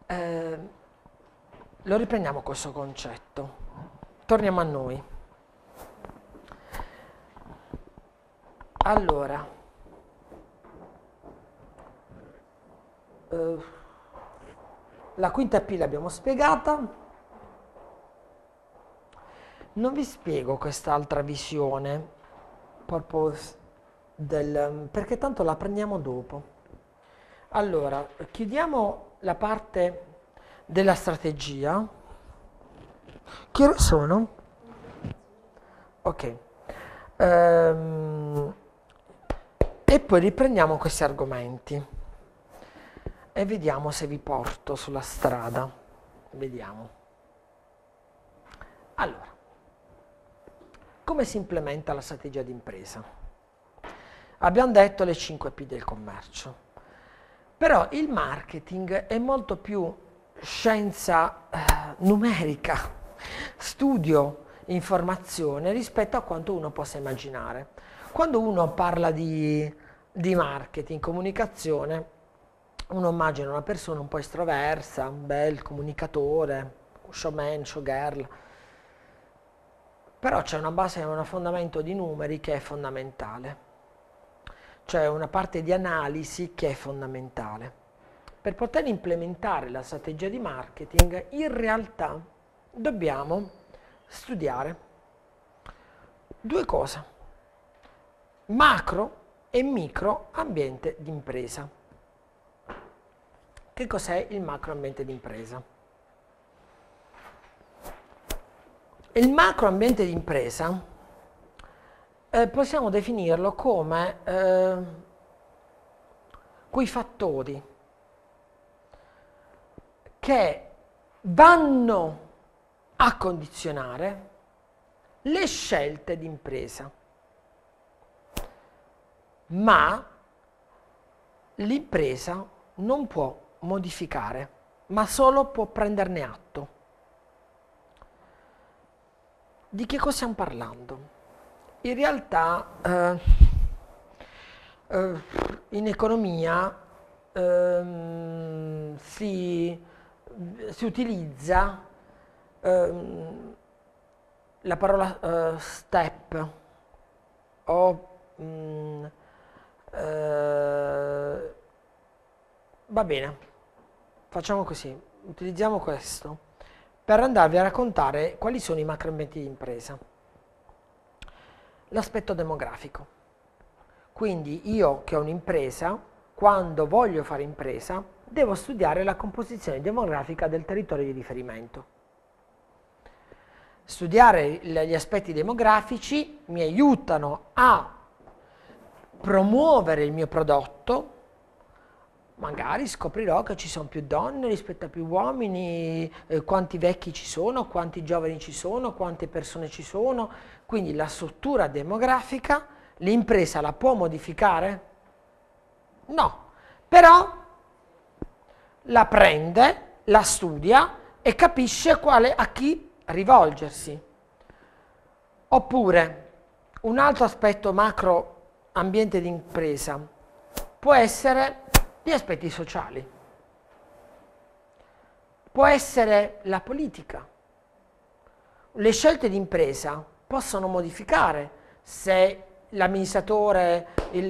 Lo riprendiamo questo concetto. Torniamo a noi. Allora, la quinta P l'abbiamo spiegata. Non vi spiego quest'altra visione, perché tanto la prendiamo dopo. Allora, chiudiamo la parte della strategia. Che ore sono? Ok. E poi riprendiamo questi argomenti e vediamo se vi porto sulla strada. Vediamo. Allora, come si implementa la strategia di impresa? Abbiamo detto le 5 P del commercio, però il marketing è molto più scienza numerica, studio, informazione rispetto a quanto uno possa immaginare. Quando uno parla di marketing, comunicazione, uno immagina una persona un po' estroversa, un bel comunicatore, showman, showgirl. Però c'è una base, un fondamento di numeri che è fondamentale, c'è una parte di analisi che è fondamentale. Per poter implementare la strategia di marketing, in realtà dobbiamo studiare due cose: macro e micro ambiente di impresa. Che cos'è il macro ambiente di impresa? Il macro ambiente di impresa possiamo definirlo come quei fattori che vanno a condizionare le scelte di impresa, ma l'impresa non può modificare, ma solo può prenderne atto. Di che cosa stiamo parlando? In realtà in economia si utilizza la parola step o va bene, facciamo così, utilizziamo questo per andarvi a raccontare quali sono i macroambienti di impresa. L'aspetto demografico. Quindi io che ho un'impresa, quando voglio fare impresa, devo studiare la composizione demografica del territorio di riferimento. Studiare gli aspetti demografici mi aiutano a promuovere il mio prodotto. Magari scoprirò che ci sono più donne rispetto a più uomini, quanti vecchi ci sono, quanti giovani ci sono, quante persone ci sono. Quindi la struttura demografica, l'impresa la può modificare? No, però la prende, la studia e capisce a chi rivolgersi. Oppure un altro aspetto macro ambiente di impresa può essere gli aspetti sociali, può essere la politica. Le scelte di impresa possono modificare se l'amministratore,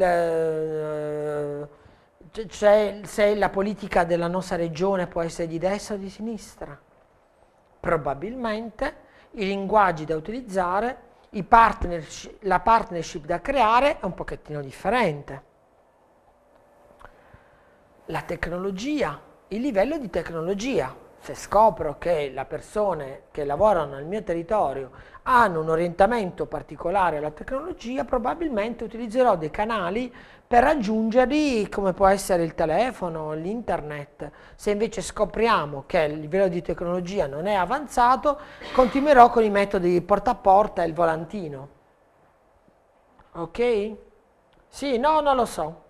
se la politica della nostra regione può essere di destra o di sinistra. Probabilmente i linguaggi da utilizzare, la partnership da creare è un pochettino differente. La tecnologia, il livello di tecnologia. Se scopro che le persone che lavorano nel mio territorio hanno un orientamento particolare alla tecnologia, probabilmente utilizzerò dei canali per raggiungerli, come può essere il telefono, l'internet. Se invece scopriamo che il livello di tecnologia non è avanzato, continuerò con i metodi porta a porta e il volantino. Ok? Sì, no, non lo so.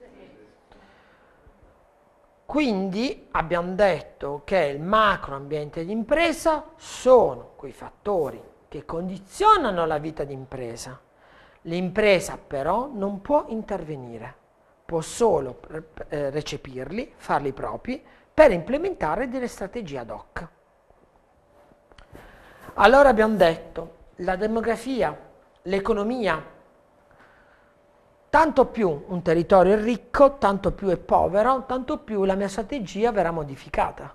Quindi abbiamo detto che il macro ambiente di impresa sono quei fattori che condizionano la vita di impresa. L'impresa però non può intervenire, può solo recepirli, farli propri, per implementare delle strategie ad hoc. Allora abbiamo detto, la demografia, l'economia, tanto più un territorio è ricco, tanto più è povero, tanto più la mia strategia verrà modificata.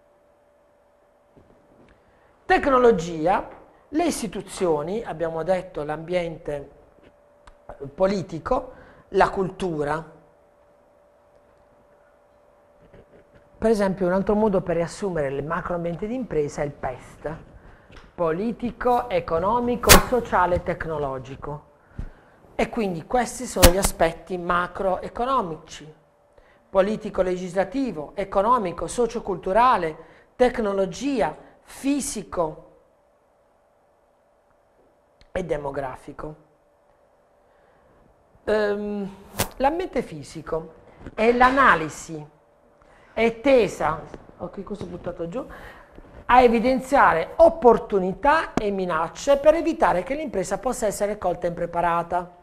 Tecnologia, le istituzioni, abbiamo detto l'ambiente politico, la cultura. Per esempio un altro modo per riassumere il macroambiente di impresa è il PEST, politico, economico, sociale e tecnologico. E quindi questi sono gli aspetti macroeconomici, politico, legislativo, economico, socioculturale, tecnologia, fisico e demografico. L'ambiente fisico è l'analisi, è tesa, che cosa ho buttato giù, a evidenziare opportunità e minacce per evitare che l'impresa possa essere colta impreparata.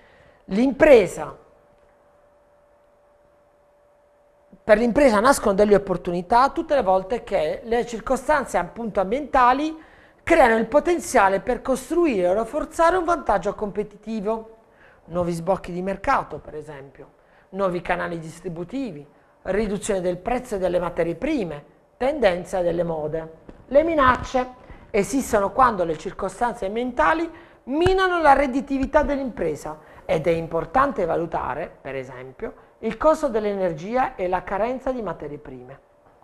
Per l'impresa nascono delle opportunità tutte le volte che le circostanze appunto ambientali creano il potenziale per costruire o rafforzare un vantaggio competitivo, nuovi sbocchi di mercato per esempio, nuovi canali distributivi, riduzione del prezzo delle materie prime, tendenza delle mode. Le minacce esistono quando le circostanze ambientali minano la redditività dell'impresa ed è importante valutare, per esempio, il costo dell'energia e la carenza di materie prime.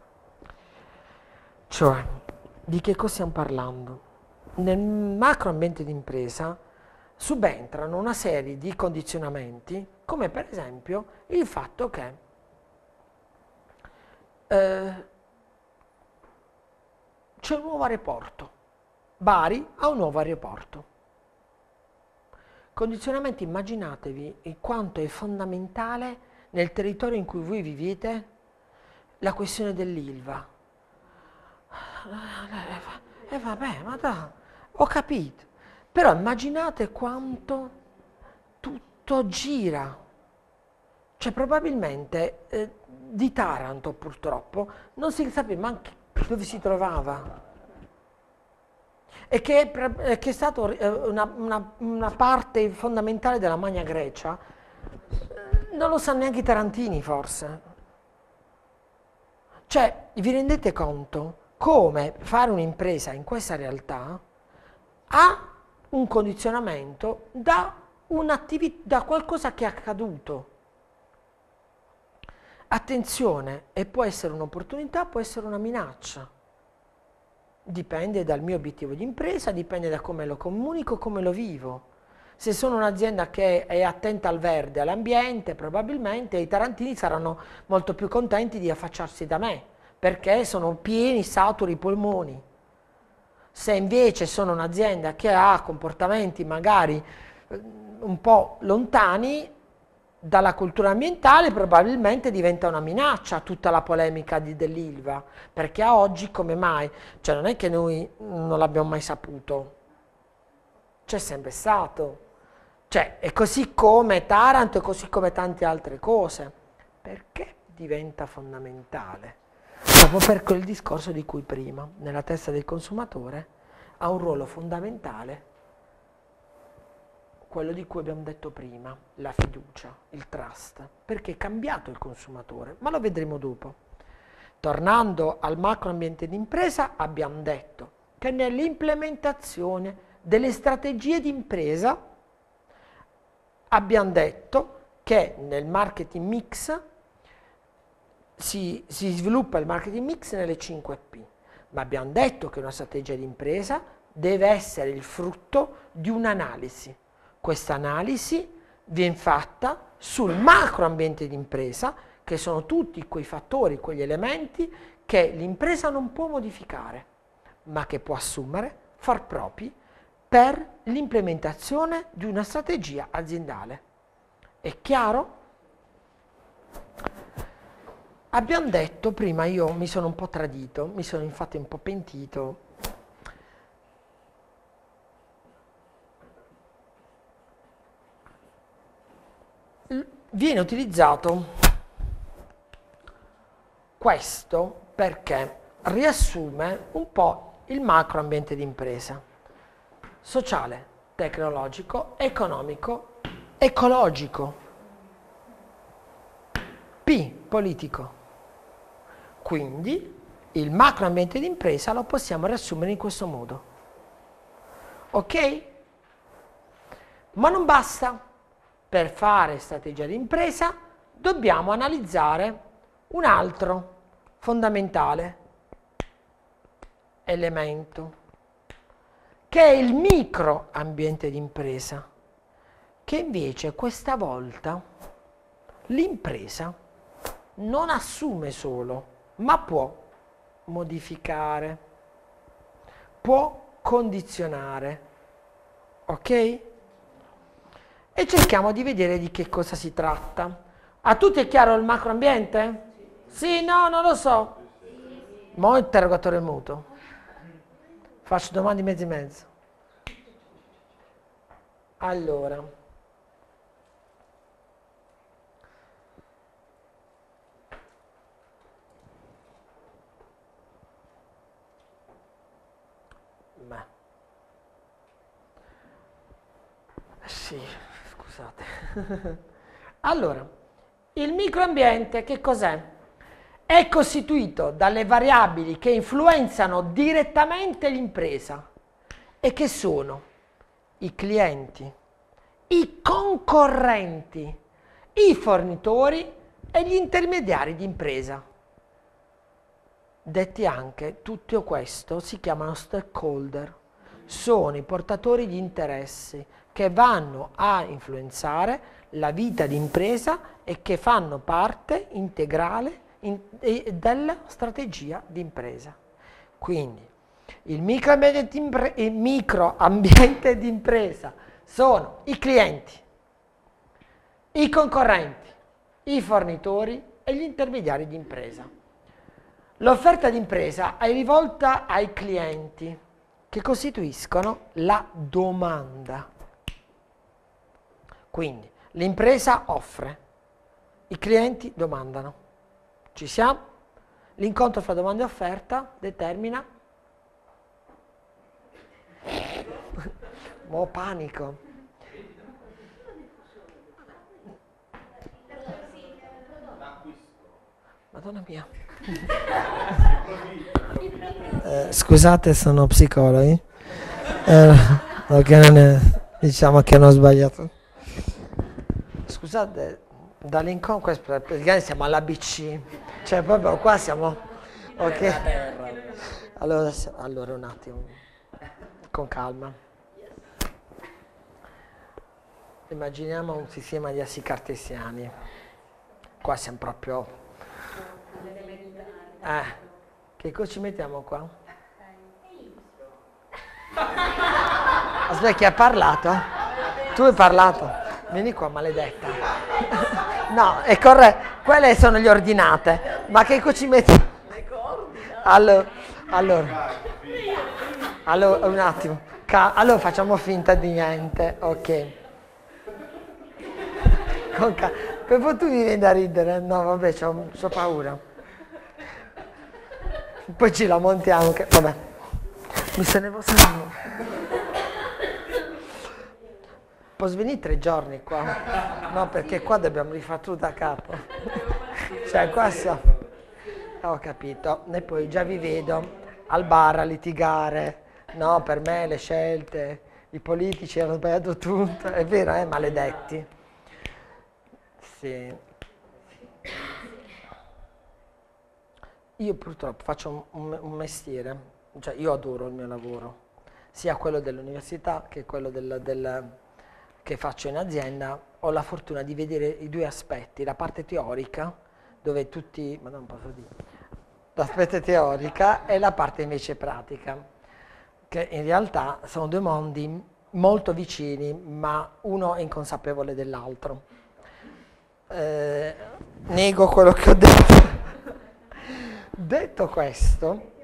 Cioè, di che cosa stiamo parlando? Nel macroambiente di impresa subentrano una serie di condizionamenti, come per esempio il fatto che c'è un nuovo aeroporto, Bari ha un nuovo aeroporto. Condizionamenti, immaginatevi quanto è fondamentale nel territorio in cui voi vivete la questione dell'Ilva. Vabbè, ma dai, ho capito. Però immaginate quanto tutto gira. Cioè probabilmente di Taranto purtroppo non si sapeva neanche dove si trovava. E che è stata una parte fondamentale della Magna Grecia. Non lo sanno neanche i tarantini forse. Cioè, vi rendete conto come fare un'impresa in questa realtà ha un condizionamento da qualcosa che è accaduto. Attenzione, e può essere un'opportunità, può essere una minaccia. Dipende dal mio obiettivo di impresa, dipende da come lo comunico, come lo vivo. Se sono un'azienda che è attenta al verde, all'ambiente, probabilmente i tarantini saranno molto più contenti di affacciarsi da me, perché sono pieni, saturi i polmoni. Se invece sono un'azienda che ha comportamenti magari un po' lontani dalla cultura ambientale, probabilmente diventa una minaccia tutta la polemica dell'Ilva, perché a oggi come mai? Cioè non è che noi non l'abbiamo mai saputo, c'è sempre stato, cioè è così come Taranto, è così come tante altre cose. Perché diventa fondamentale? Proprio per quel discorso di cui prima, nella testa del consumatore ha un ruolo fondamentale quello di cui abbiamo detto prima, la fiducia, il trust, perché è cambiato il consumatore, ma lo vedremo dopo. Tornando al macroambiente d'impresa, abbiamo detto che nell'implementazione delle strategie d'impresa abbiamo detto che nel marketing mix si sviluppa il marketing mix nelle 5P, ma abbiamo detto che una strategia d'impresa deve essere il frutto di un'analisi. Questa analisi viene fatta sul macroambiente d'impresa, che sono tutti quei fattori, quegli elementi che l'impresa non può modificare, ma che può assumere, far propri per l'implementazione di una strategia aziendale. È chiaro? Abbiamo detto prima, io mi sono un po' tradito, mi sono infatti un po' pentito. Viene utilizzato questo perché riassume un po' il macroambiente di impresa, sociale, tecnologico, economico, ecologico, P, politico. Quindi il macroambiente di impresa lo possiamo riassumere in questo modo. Ok? Ma non basta. Per fare strategia di impresa dobbiamo analizzare un altro fondamentale elemento, che è il microambiente di impresa, che invece questa volta l'impresa non assume solo, ma può modificare, può condizionare, ok? E cerchiamo di vedere di che cosa si tratta. A tutti è chiaro il macroambiente? Sì, no, non lo so. Mo' interrogatorio muto. Faccio domande mezzo e mezzo. Allora. Sì, scusate. Allora, il microambiente che cos'è? È costituito dalle variabili che influenzano direttamente l'impresa e che sono i clienti, i concorrenti, i fornitori e gli intermediari di impresa. Detti anche, tutto questo si chiamano stakeholder, sono i portatori di interessi che vanno a influenzare la vita di impresa e che fanno parte integrale della strategia di impresa. Quindi il microambiente di impresa sono i clienti, i concorrenti, i fornitori e gli intermediari di impresa. L'offerta di impresa è rivolta ai clienti che costituiscono la domanda. Quindi l'impresa offre, i clienti domandano. Ci siamo? L'incontro fra domanda e offerta determina panico. Madonna mia. Scusate, sono psicologi. Diciamo che hanno sbagliato. Scusate, dall'incontro praticamente siamo all'ABC, cioè proprio qua siamo. Ok. Allora un attimo, con calma. Immaginiamo un sistema di assi cartesiani. Qua siamo proprio. Che cosa ci mettiamo qua? Aspetta, chi ha parlato? Tu hai parlato? Vieni qua, maledetta. No, è corretto. Quelle sono le ordinate. Ma che cosa ci metti? Le coordinate. Allora, un attimo. Allora facciamo finta di niente. Ok. Poi tu mi vieni da ridere. No, vabbè, c'ho paura. Poi ci lamontiamo che. Vabbè. Mi se ne va solo. Posso venire 3 giorni qua? No, perché qua dobbiamo rifare tutto da capo. Cioè, qua siamo. Ho capito. E poi già vi vedo al bar a litigare. No, per me le scelte, i politici hanno sbagliato tutto. È vero, maledetti. Sì. Io purtroppo faccio un mestiere, cioè io adoro il mio lavoro, sia quello dell'università che quello che faccio in azienda. Ho la fortuna di vedere i due aspetti, la parte teorica, dove tutti, ma non posso dire, l'aspetto teorica e la parte invece pratica, che in realtà sono due mondi molto vicini, ma uno è inconsapevole dell'altro. Nego quello che ho detto. Detto questo,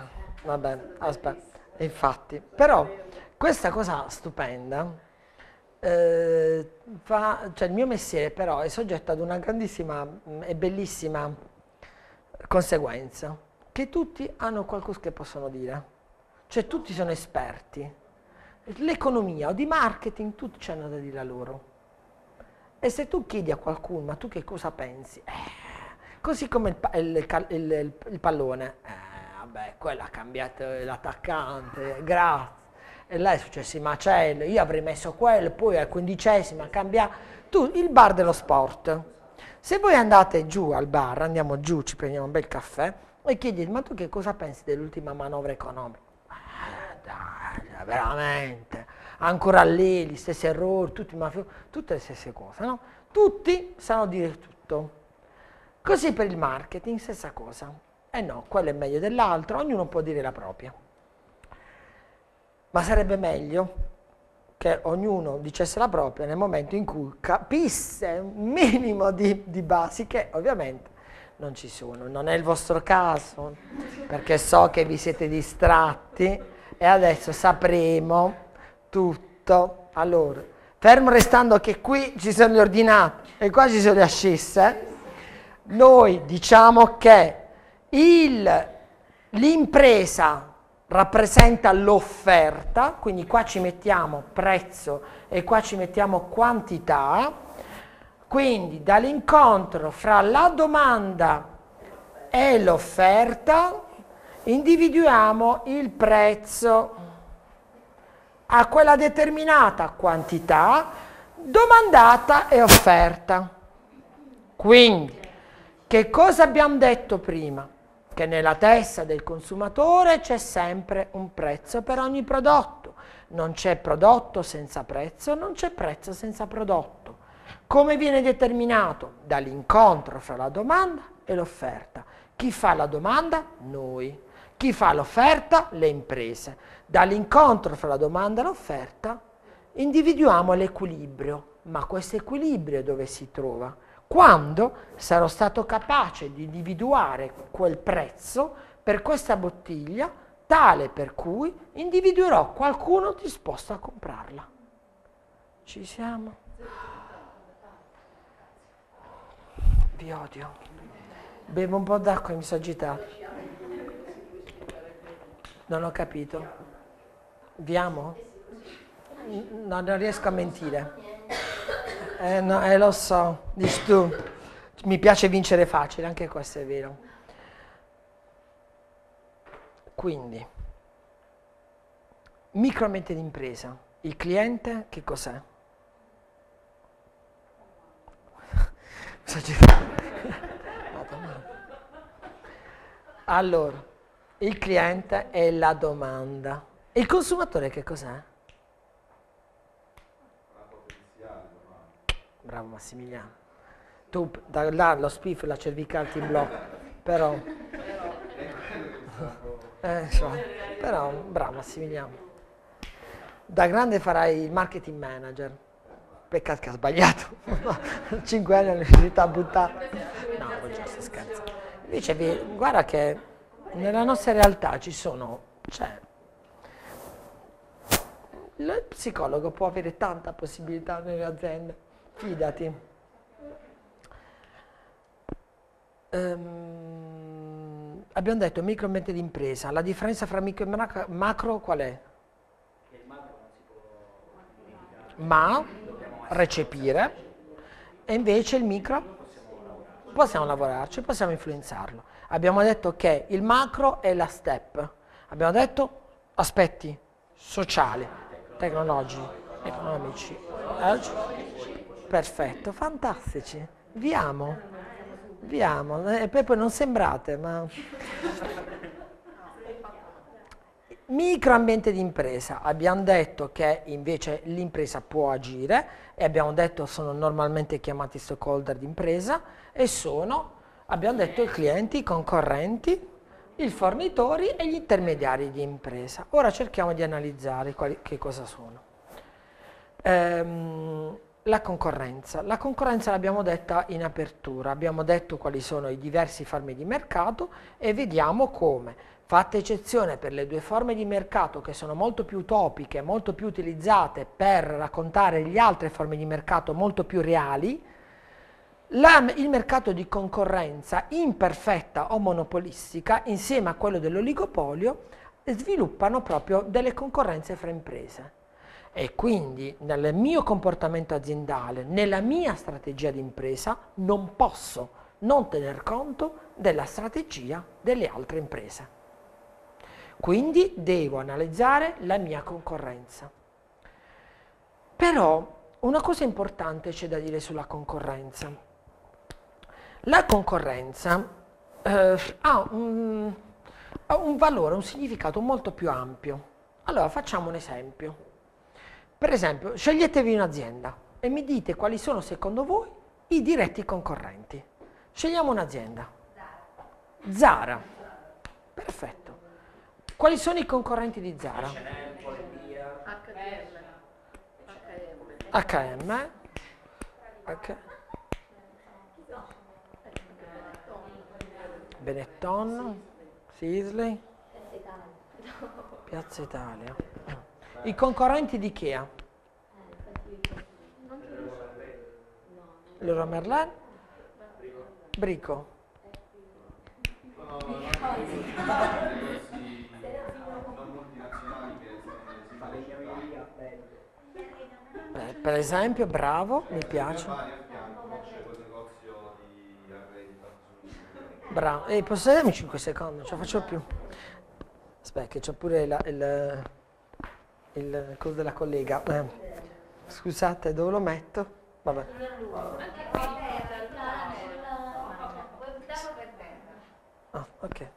vabbè, aspetta, infatti, però questa cosa stupenda cioè il mio mestiere però è soggetto ad una grandissima e bellissima conseguenza, che tutti hanno qualcosa che possono dire, cioè tutti sono esperti. L'economia o di marketing, tutti hanno da dire a loro. E se tu chiedi a qualcuno, ma tu che cosa pensi? Così come il pallone, vabbè, quello ha cambiato l'attaccante, grazie. E là è successo il macello, io avrei messo quello, poi al 15° ha cambiato. Tu, il bar dello sport. Se voi andate giù al bar, andiamo giù, ci prendiamo un bel caffè e chiedete, ma tu che cosa pensi dell'ultima manovra economica? Dai, veramente, ancora lì, gli stessi errori, tutti tutte le stesse cose, no? Tutti sanno dire tutto. Così per il marketing, stessa cosa. No, quello è meglio dell'altro, ognuno può dire la propria. Ma sarebbe meglio che ognuno dicesse la propria nel momento in cui capisse un minimo di basi che ovviamente non ci sono. Non è il vostro caso, perché so che vi siete distratti e adesso sapremo tutto. Allora, fermo restando che qui ci sono gli ordinati e qua ci sono le ascisse, noi diciamo che l'impresa rappresenta l'offerta, quindi qua ci mettiamo prezzo e qua ci mettiamo quantità, quindi dall'incontro fra la domanda e l'offerta individuiamo il prezzo a quella determinata quantità domandata e offerta. Quindi, che cosa abbiamo detto prima? Che nella testa del consumatore c'è sempre un prezzo per ogni prodotto. Non c'è prodotto senza prezzo, non c'è prezzo senza prodotto. Come viene determinato? Dall'incontro fra la domanda e l'offerta. Chi fa la domanda? Noi. Chi fa l'offerta? Le imprese. Dall'incontro fra la domanda e l'offerta individuiamo l'equilibrio. Ma questo equilibrio dove si trova? Quando sarò stato capace di individuare quel prezzo per questa bottiglia tale per cui individuerò qualcuno disposto a comprarla. Ci siamo? Vi odio. Bevo un po' d'acqua e mi sono agitato. Non ho capito. Vi amo? No, non riesco a mentire. No, lo so, dici tu, mi piace vincere facile, anche questo è vero. Quindi, microambiente d'impresa, il cliente che cos'è? Allora, il cliente è la domanda. E il consumatore che cos'è? Bravo Massimiliano. Tu da là lo spiffo, la cervicale ti blocca, però... però bravo Massimiliano. Da grande farai il marketing manager. Peccato che ha sbagliato. 5 anni all'università buttata. No, sto scherzando. Invece guarda che nella nostra realtà ci sono... Cioè, il psicologo può avere tanta possibilità nelle aziende. Fidati. Abbiamo detto microambiente d'impresa. La differenza fra micro e macro qual è? Che il macro non si può modificare. Ma recepire. E invece il micro? Possiamo lavorarci, possiamo influenzarlo. Abbiamo detto che il macro è la step. Abbiamo detto aspetti sociali, tecnologici, economici. Perfetto, fantastici. Vi amo. E poi non sembrate, ma... Microambiente di impresa. Abbiamo detto che invece l'impresa può agire e abbiamo detto sono normalmente chiamati stakeholder di impresa e sono, abbiamo detto, i clienti, i concorrenti, i fornitori e gli intermediari di impresa. Ora cerchiamo di analizzare che cosa sono. La concorrenza. La concorrenza l'abbiamo detta in apertura, abbiamo detto quali sono i diversi farmi di mercato e vediamo come fatta eccezione per le due forme di mercato che sono molto più utopiche, molto più utilizzate per raccontare le altre forme di mercato molto più reali, il mercato di concorrenza imperfetta o monopolistica, insieme a quello dell'oligopolio, sviluppano proprio delle concorrenze fra imprese. E quindi nel mio comportamento aziendale, nella mia strategia di impresa, non posso non tener conto della strategia delle altre imprese. Quindi devo analizzare la mia concorrenza. Però una cosa importante c'è da dire sulla concorrenza. La concorrenza ha un valore, un significato molto più ampio. Allora facciamo un esempio. Per esempio, sceglietevi un'azienda e mi dite quali sono secondo voi i diretti concorrenti. Scegliamo un'azienda. Zara. Perfetto. Quali sono i concorrenti di Zara? H&M. Okay. Benetton, Sisley, Piazza Italia. I concorrenti di Ikea? Leroy Merlin? Brico? Per esempio, bravo, mi piace. Bravo, posso darmi 5 secondi, non ce la faccio più. Aspetta, che c'ho pure il coso della collega. Scusate, dove lo metto? Vabbè. Ah, ok.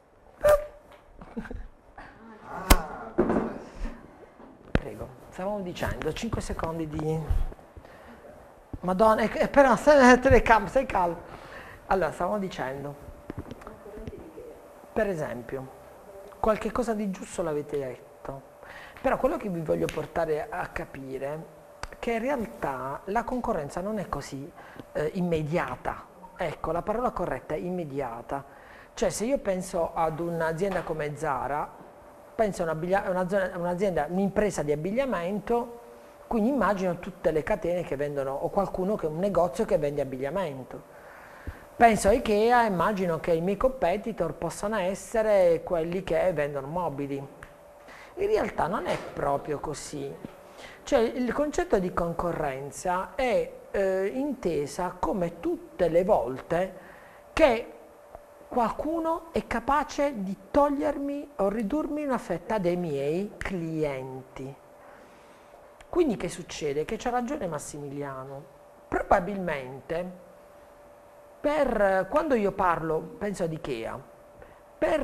Prego, stavamo dicendo, 5 secondi di... Madonna, però telecamera, stai calmo. Allora, stavamo dicendo, per esempio, qualche cosa di giusto l'avete detto, però quello che vi voglio portare a capire è che in realtà la concorrenza non è così immediata. Ecco, la parola corretta è immediata. Cioè, se io penso ad un'azienda come Zara, penso a un'azienda, un'impresa di abbigliamento, quindi immagino tutte le catene che vendono, o qualcuno che un negozio che vende abbigliamento. Penso a Ikea, immagino che i miei competitor possano essere quelli che vendono mobili. In realtà non è proprio così. Cioè, il concetto di concorrenza è intesa come tutte le volte che qualcuno è capace di togliermi o ridurmi una fetta dei miei clienti. Quindi che succede? Che c'ha ragione Massimiliano. Probabilmente quando io parlo, penso ad Ikea, per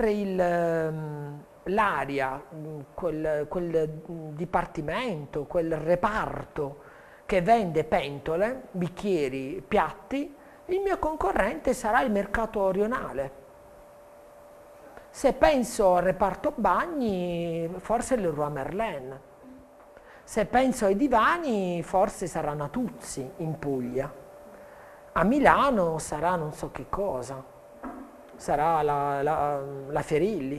l'area, quel dipartimento, quel reparto che vende pentole, bicchieri, piatti, il mio concorrente sarà il mercato rionale. Se penso al reparto bagni, forse Leroy Merlin. Se penso ai divani, forse sarà Natuzzi in Puglia. A Milano sarà non so che cosa, sarà la Ferilli.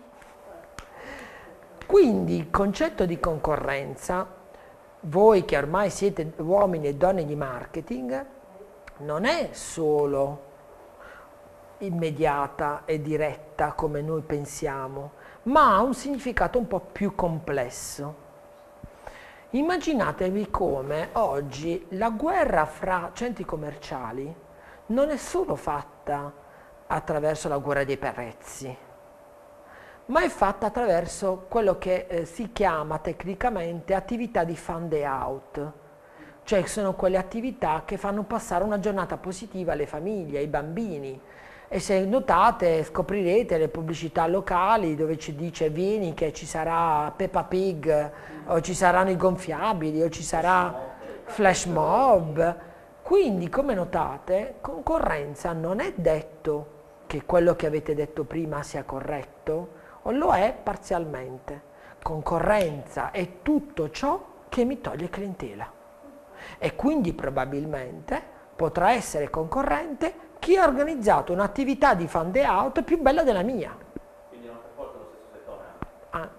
Quindi il concetto di concorrenza, voi che ormai siete uomini e donne di marketing, non è solo immediata e diretta come noi pensiamo, ma ha un significato un po' più complesso. Immaginatevi come oggi la guerra fra centri commerciali non è solo fatta attraverso la guerra dei prezzi, ma è fatta attraverso quello che si chiama tecnicamente attività di fun day out, cioè sono quelle attività che fanno passare una giornata positiva alle famiglie, ai bambini. E se notate scoprirete le pubblicità locali dove ci dice vieni che ci sarà Peppa Pig o ci saranno i gonfiabili o ci sarà flash mob. Quindi come notate concorrenza non è detto che quello che avete detto prima sia corretto o lo è parzialmente. Concorrenza è tutto ciò che mi toglie clientela e quindi probabilmente potrà essere concorrente chi ha organizzato un'attività di fun day out più bella della mia. Quindi non per forza lo stesso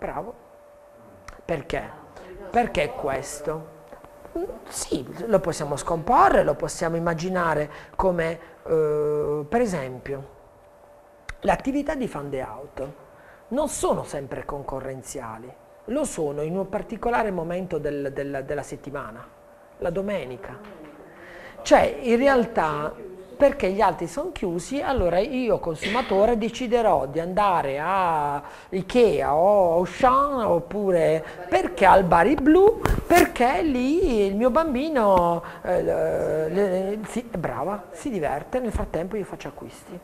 Bravo. Perché? Perché questo? Sì, lo possiamo scomporre, lo possiamo immaginare come, per esempio, le attività di fund out non sono sempre concorrenziali, lo sono in un particolare momento della settimana, la domenica. Cioè, in realtà, perché gli altri sono chiusi, allora io consumatore deciderò di andare a Ikea o a Auchan oppure perché al Bari Blu, perché lì il mio bambino brava, si diverte, nel frattempo io faccio acquisti.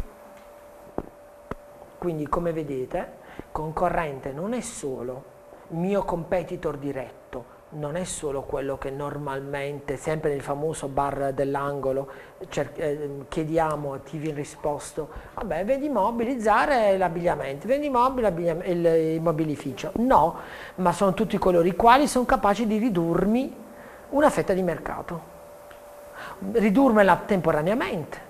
Quindi come vedete, concorrente non è solo il mio competitor diretto, non è solo quello che normalmente, sempre nel famoso bar dell'angolo, chiediamo, ti viene risposto, vabbè, vendi mobilizzare l'abbigliamento, vendi il mobilificio. No, ma sono tutti coloro i quali sono capaci di ridurmi una fetta di mercato, ridurmela temporaneamente,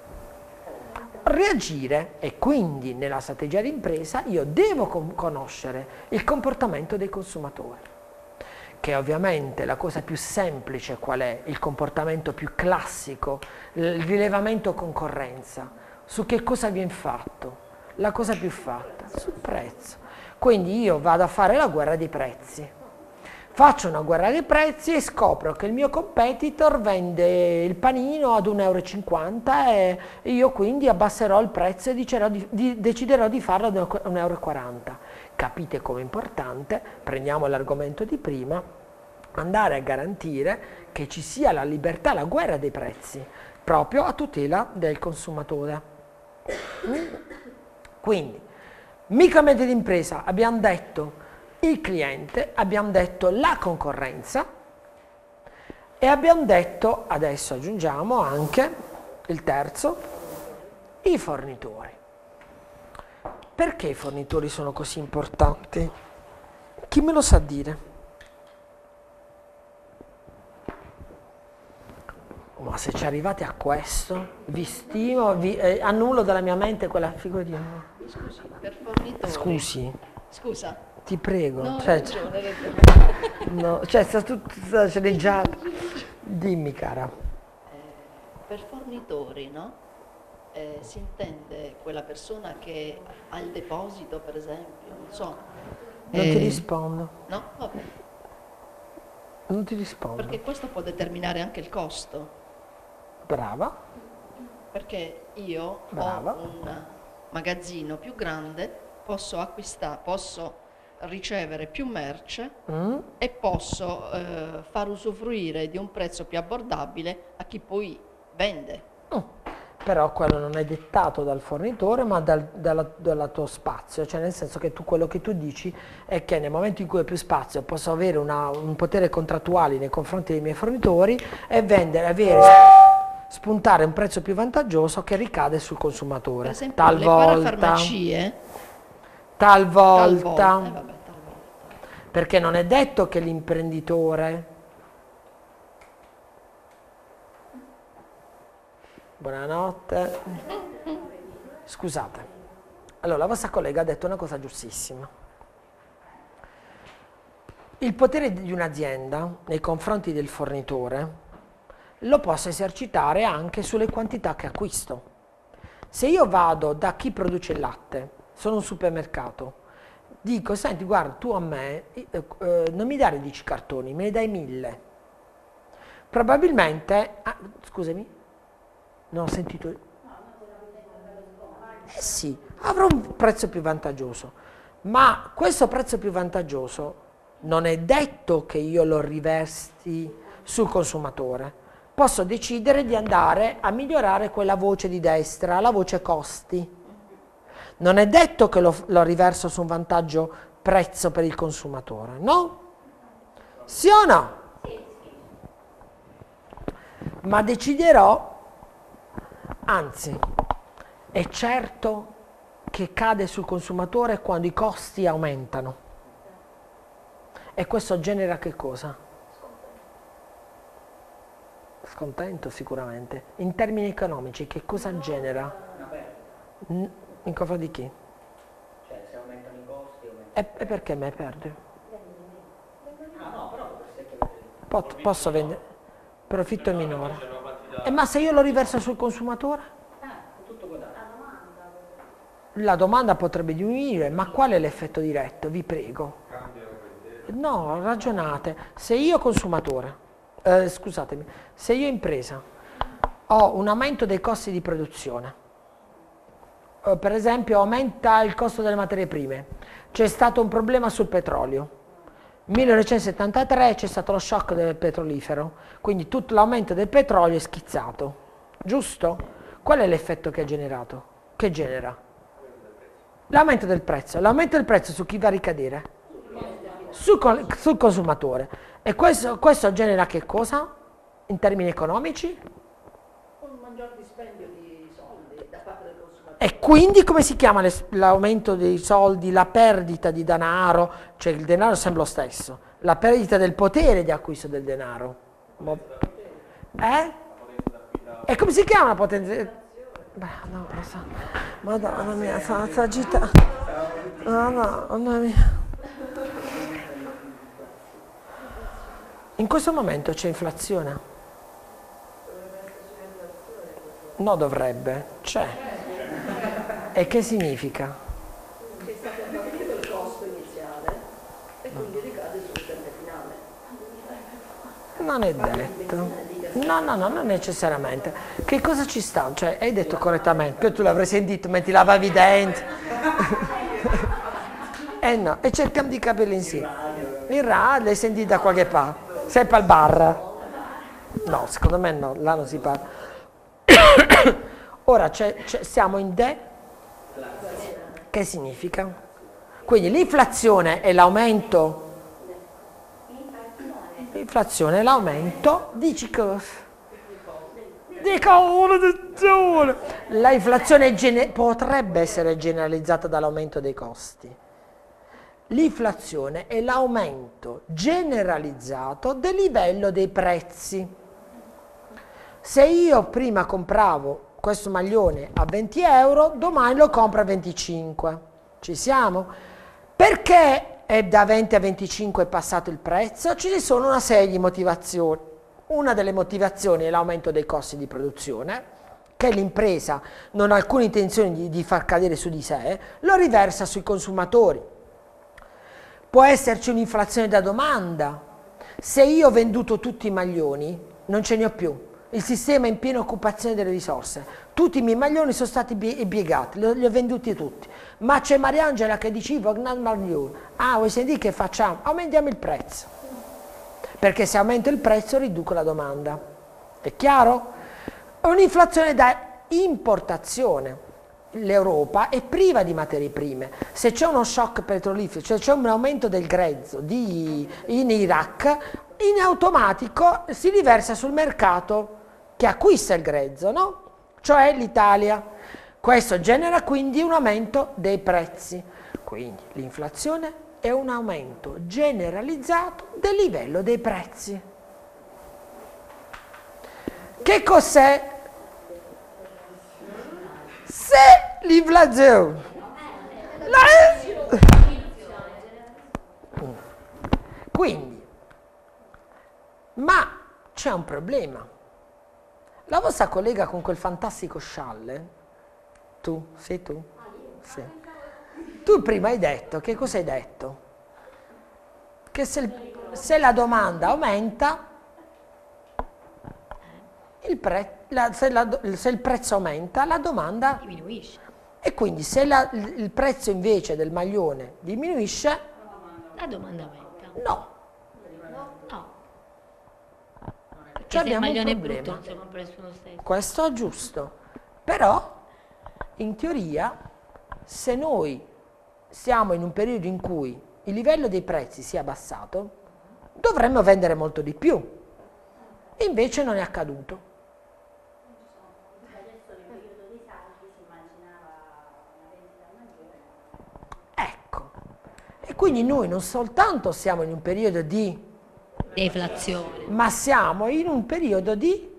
reagire, e quindi nella strategia di impresa io devo conoscere il comportamento dei consumatori, che ovviamente la cosa più semplice qual è? Il comportamento più classico, il rilevamento concorrenza. Su che cosa viene fatto? La cosa più fatta? Sul prezzo. Quindi io vado a fare la guerra dei prezzi. Faccio una guerra dei prezzi e scopro che il mio competitor vende il panino ad 1,50 € e io quindi abbasserò il prezzo e deciderò di farlo ad 1,40 €. Capite com'è importante, prendiamo l'argomento di prima, andare a garantire che ci sia la libertà, la guerra dei prezzi, proprio a tutela del consumatore. Quindi, microambiente di impresa, abbiamo detto il cliente, abbiamo detto la concorrenza e abbiamo detto, adesso aggiungiamo anche il terzo, i fornitori. Perché i fornitori sono così importanti? Chi me lo sa dire? Ma se ci arrivate a questo, vi stimo, annullo dalla mia mente quella figura di... Scusi, per fornitori. Scusi. Scusa. Ti prego, No, cioè, ragione. no, cioè sta tutta sceneggiata. Dimmi cara. Per fornitori, no? Si intende quella persona che ha il deposito, per esempio, non so. Non ti rispondo. No? Vabbè. Non ti rispondo. Perché questo può determinare anche il costo. Brava. Perché io Brava. ho un magazzino più grande, posso acquistare, posso ricevere più merce e posso far usufruire di un prezzo più abbordabile a chi poi vende. Però quello non è dettato dal fornitore ma dal tuo spazio, cioè nel senso che quello che tu dici è che nel momento in cui ho più spazio posso avere un potere contrattuale nei confronti dei miei fornitori e spuntare un prezzo più vantaggioso che ricade sul consumatore. Per esempio le parafarmacie talvolta. Perché non è detto che l'imprenditore... Buonanotte. Scusate. Allora, la vostra collega ha detto una cosa giustissima. Il potere di un'azienda nei confronti del fornitore lo posso esercitare anche sulle quantità che acquisto. Se io vado da chi produce il latte, sono un supermercato, dico, senti, guarda, tu a me non mi dare 10 cartoni, me ne dai 1000. Probabilmente, scusami, non ho sentito. Sì, avrò un prezzo più vantaggioso, ma questo prezzo più vantaggioso non è detto che io lo riversi sul consumatore. Posso decidere di andare a migliorare quella voce di destra, la voce costi. Non è detto che lo riverso su un vantaggio prezzo per il consumatore, no? Sì o no? Ma deciderò, anzi, è certo che cade sul consumatore quando i costi aumentano. E questo genera che cosa? Scontento sicuramente. In termini economici, che cosa genera? In confronto di chi? Cioè, se aumentano i costi, E perché me perdi? Posso vendere? Profitto minore. Ma se io lo riverso sul consumatore? La domanda potrebbe diminuire, ma qual è l'effetto diretto? Vi prego. No, ragionate. Se io consumatore, scusatemi, se io impresa ho un aumento dei costi di produzione, per esempio aumenta il costo delle materie prime, c'è stato un problema sul petrolio, 1973 c'è stato lo shock del petrolifero, quindi tutto l'aumento del petrolio è schizzato, giusto? Qual è l'effetto che ha generato? Che genera? L'aumento del prezzo. L'aumento del prezzo su chi va a ricadere? Sul consumatore. E questo genera che cosa? In termini economici? Un maggior dispendio di soldi da parte del consumatore. E quindi come si chiama l'aumento dei soldi, la perdita di denaro? Cioè il denaro è sempre lo stesso. La perdita del potere di acquisto del denaro. E come si chiama la potenza? No, lo so. Madonna mia, sono agitata. Madonna mia. In questo momento c'è inflazione? No, dovrebbe. C'è. E che significa? Che è stato abbattuto il costo iniziale e quindi ricade sull'utente finale. Non è detto. No, non necessariamente. Che cosa ci sta? Cioè, hai detto correttamente, che tu l'avrai sentito mentre lavavi i denti. No, e cerchiamo di capirlo insieme. Il radio l'hai sentito da qualche parte? Sempre al bar? No, secondo me no, là non si parla. Ora siamo in Che significa? Quindi l'inflazione è l'aumento. L'inflazione è l'aumento di cosa? Di colonizzazione. La inflazione potrebbe essere generalizzata dall'aumento dei costi. L'inflazione è l'aumento generalizzato del livello dei prezzi. Se io prima compravo questo maglione a 20 euro, domani lo compro a 25. Ci siamo? Perché da 20 a 25 è passato il prezzo? Ci sono una serie di motivazioni. Una delle motivazioni è l'aumento dei costi di produzione, che l'impresa non ha alcuna intenzione di far cadere su di sé, lo riversa sui consumatori. Può esserci un'inflazione da domanda. Se io ho venduto tutti i maglioni, non ce ne ho più. Il sistema è in piena occupazione delle risorse. Tutti i miei maglioni sono stati impiegati, li ho venduti tutti. Ma c'è Mariangela che diceva, vuoi sentire che facciamo? Aumentiamo il prezzo. Perché se aumento il prezzo riduco la domanda. È chiaro? È un'inflazione da importazione. L'Europa è priva di materie prime. Se c'è uno shock petrolifero, cioè c'è un aumento del grezzo in Iraq, in automatico si riversa sul mercato che acquista il grezzo, no? Cioè l'Italia. Questo genera quindi un aumento dei prezzi. Quindi l'inflazione è un aumento generalizzato del livello dei prezzi. Che cos'è? Se l'inflazione quindi, ma c'è un problema. La vostra collega con quel fantastico scialle, sei tu? Sì. Tu prima hai detto, che cosa hai detto? Che se la domanda aumenta, se il prezzo aumenta, la domanda diminuisce. E quindi se il prezzo invece del maglione diminuisce, La domanda aumenta. no. No. Cioè Se il abbiamo un maglione è problema. brutto non si compra nessuno stesso. Questo è giusto. Però, in teoria, se noi siamo in un periodo in cui il livello dei prezzi si è abbassato, dovremmo vendere molto di più. Invece non è accaduto. Ecco. E quindi noi non soltanto siamo in un periodo di Deflazione. ma siamo in un periodo di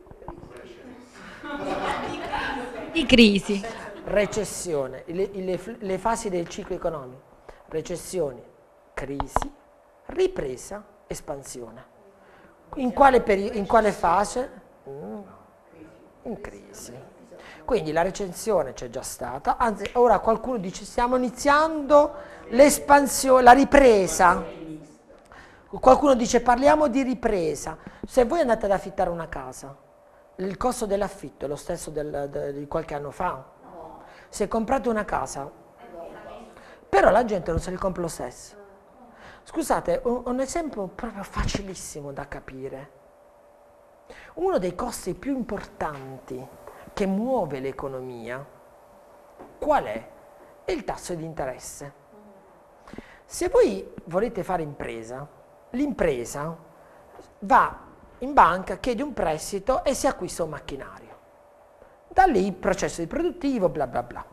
Di crisi. recessione, le fasi del ciclo economico, recessione, crisi, ripresa, espansione. In quale fase? In crisi. Quindi la recessione c'è già stata, anzi ora qualcuno dice stiamo iniziando l'espansione, la ripresa. Qualcuno dice parliamo di ripresa. Se voi andate ad affittare una casa, il costo dell'affitto è lo stesso di qualche anno fa. Se comprate una casa, però la gente non se li compra lo stesso. Scusate, un esempio proprio facilissimo da capire. Uno dei costi più importanti che muove l'economia, qual è? È il tasso di interesse. Se voi volete fare impresa, l'impresa va in banca, chiede un prestito e si acquista un macchinario. Da lì il processo di produttivo, bla bla bla.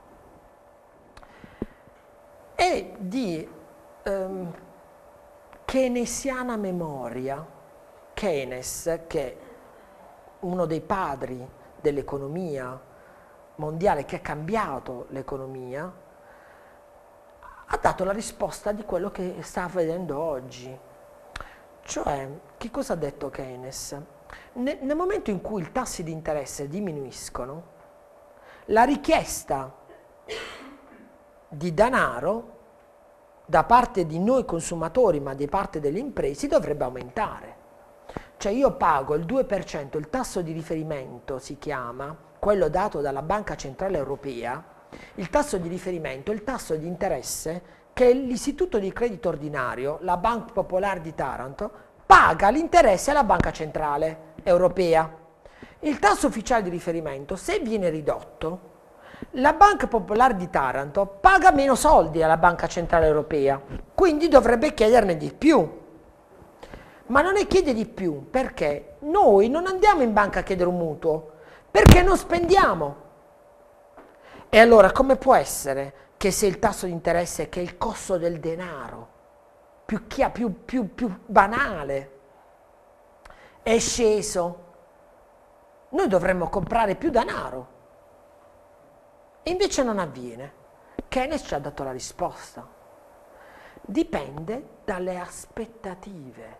E di keynesiana memoria, Keynes, che è uno dei padri dell'economia mondiale, che ha cambiato l'economia, ha dato la risposta di quello che sta avvenendo oggi. Cioè, che cosa ha detto Keynes? Nel momento in cui i tassi di interesse diminuiscono, la richiesta di denaro da parte di noi consumatori, ma di parte delle imprese, dovrebbe aumentare. Cioè io pago il 2%, il tasso di riferimento si chiama, quello dato dalla Banca Centrale Europea, il tasso di riferimento, il tasso di interesse che l'Istituto di Credito Ordinario, la Banca Popolare di Taranto, paga l'interesse alla Banca Centrale Europea. Il tasso ufficiale di riferimento, se viene ridotto, la Banca Popolare di Taranto paga meno soldi alla Banca Centrale Europea, quindi dovrebbe chiederne di più. Ma non ne chiede di più perché noi non andiamo in banca a chiedere un mutuo, perché non spendiamo. E allora come può essere che se il tasso di interesse, che è il costo del denaro, più banale, è sceso, noi dovremmo comprare più denaro? E invece non avviene. Keynes ci ha dato la risposta. Dipende dalle aspettative.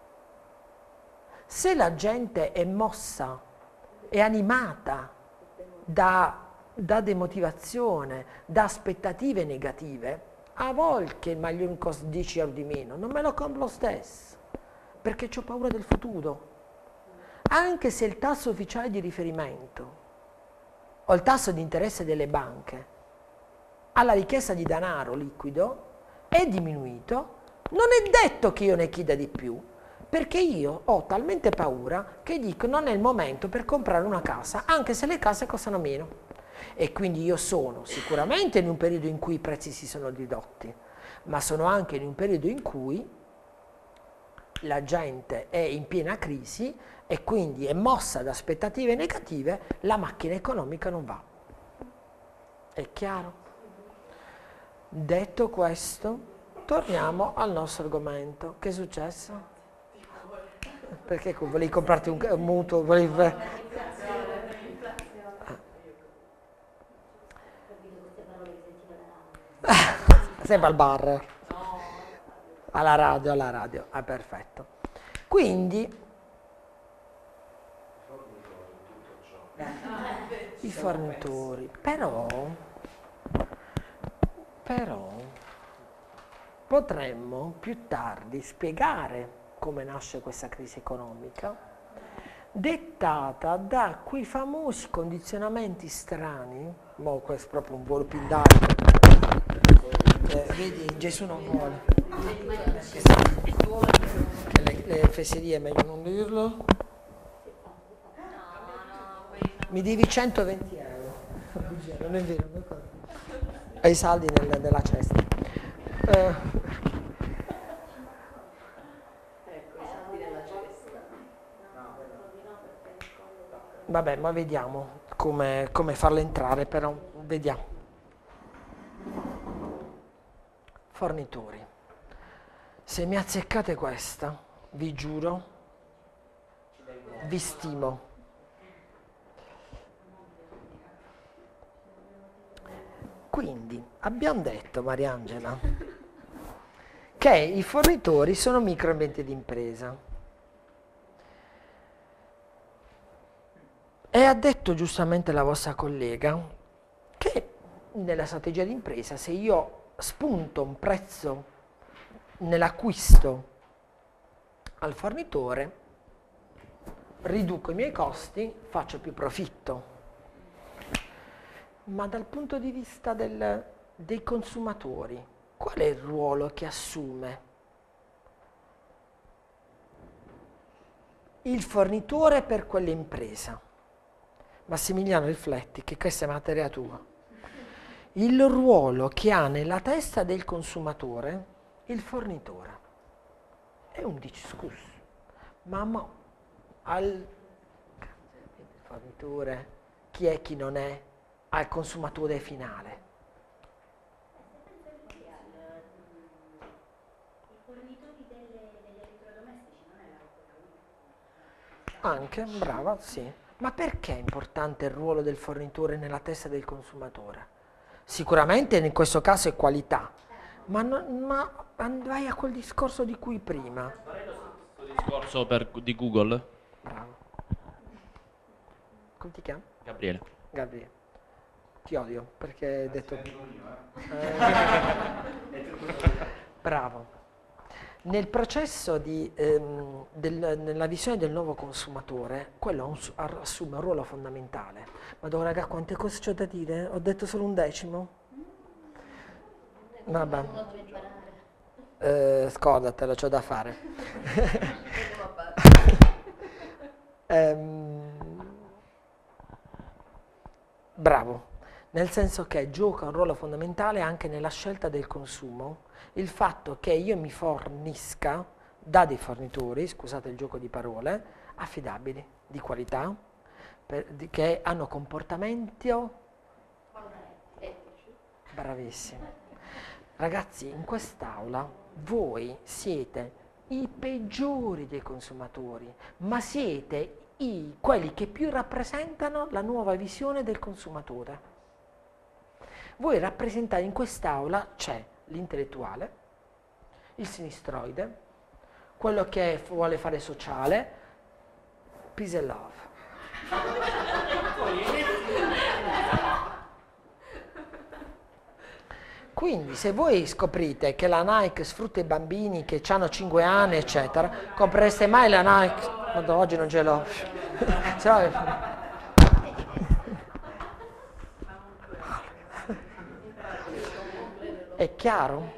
Se la gente è mossa, è animata da demotivazione, da aspettative negative, a volte che il maglione costa 10 euro di meno, non me lo compro lo stesso, perché ho paura del futuro. Anche se il tasso ufficiale di riferimento o il tasso di interesse delle banche alla richiesta di denaro liquido è diminuito, non è detto che io ne chieda di più, perché io ho talmente paura che dico non è il momento per comprare una casa, anche se le case costano meno. E quindi io sono sicuramente in un periodo in cui i prezzi si sono ridotti, ma sono anche in un periodo in cui la gente è in piena crisi e quindi è mossa da aspettative negative, la macchina economica non va. È chiaro? Detto questo, torniamo al nostro argomento. Che è successo? Perché volevi comprarti un mutuo? Sempre al bar? Alla radio. Ah, perfetto. Quindi i fornitori, però potremmo più tardi spiegare come nasce questa crisi economica, dettata da quei famosi condizionamenti strani. Questo è proprio un volo pindarico. Vedi, Gesù non vuole. Le fesserie è meglio non dirlo. Mi devi 120 euro. Non è vero, hai i saldi nella cesta. Vabbè, ma vediamo come farlo entrare, però vediamo. Fornitori. Se mi azzeccate questa, vi giuro, vi stimo. Quindi abbiamo detto, Mariangela, che i fornitori sono microambienti di impresa. E ha detto giustamente la vostra collega che nella strategia di impresa, se io spunto un prezzo nell'acquisto al fornitore, riduco i miei costi, faccio più profitto. Ma dal punto di vista dei consumatori, qual è il ruolo che assume il fornitore per quell'impresa? Massimiliano, rifletti, che questa è materia tua. Il ruolo che ha nella testa del consumatore il fornitore. È un discusso. Ma al fornitore, chi è chi non è, al consumatore finale? I fornitori degli elettrodomestici non è la cosa Anche, brava, sì. Ma perché è importante il ruolo del fornitore nella testa del consumatore? Sicuramente in questo caso è qualità, ma vai a quel discorso di cui prima. Discorso di Google. Bravo. Come ti chiami? Gabriele. Gabriele. Ti odio perché hai detto... Bravo. Nel processo nella visione del nuovo consumatore, quello assume un ruolo fondamentale. Ma raga, quante cose c'ho da dire? Ho detto solo un decimo? Vabbè. Scordatelo, c'ho da fare. Bravo. Nel senso che gioca un ruolo fondamentale anche nella scelta del consumo, il fatto che io mi fornisca da dei fornitori, scusate il gioco di parole, affidabili, di qualità, che hanno comportamenti bravissimi. Ragazzi, in quest'aula voi siete i peggiori dei consumatori, ma siete quelli che più rappresentano la nuova visione del consumatore. Voi rappresentate in quest'aula, c'è l'intellettuale, il sinistroide, quello che vuole fare sociale, peace and love. Quindi se voi scoprite che la Nike sfrutta i bambini che hanno 5 anni, eccetera, comprereste mai la Nike? Guarda, oggi non ce l'ho. È chiaro?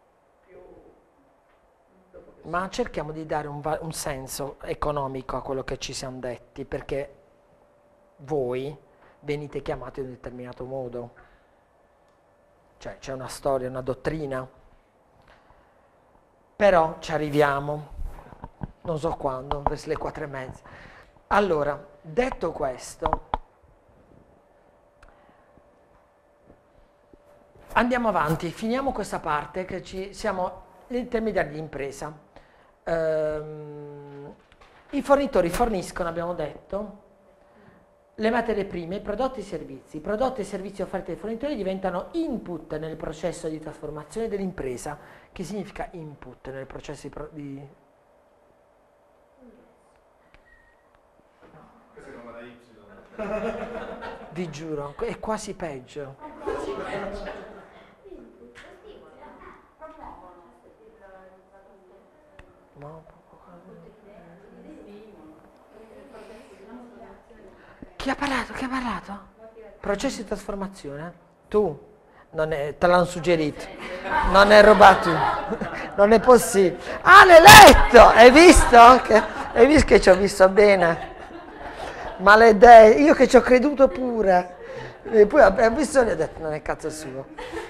Ma cerchiamo di dare un senso economico a quello che ci siamo detti, perché voi venite chiamati in un determinato modo. Cioè c'è una storia, una dottrina. Però ci arriviamo. Non so quando, verso le 4:30. Allora, detto questo, andiamo avanti, finiamo questa parte che siamo gli intermediari di impresa. I fornitori forniscono, abbiamo detto, le materie prime, i prodotti e i servizi. I prodotti e i servizi offerti dai fornitori diventano input nel processo di trasformazione dell'impresa. Che significa input nel processo di... Vi giuro, è quasi peggio. Chi ha parlato? Chi ha parlato? Processo di trasformazione? Tu? Te l'hanno suggerito. Non è roba tu. Non è possibile. Ah, l'hai letto! Hai visto? Hai visto che ci ho visto bene? Maledetto, io che ci ho creduto pure. E poi ho visto e ho detto, non è cazzo suo.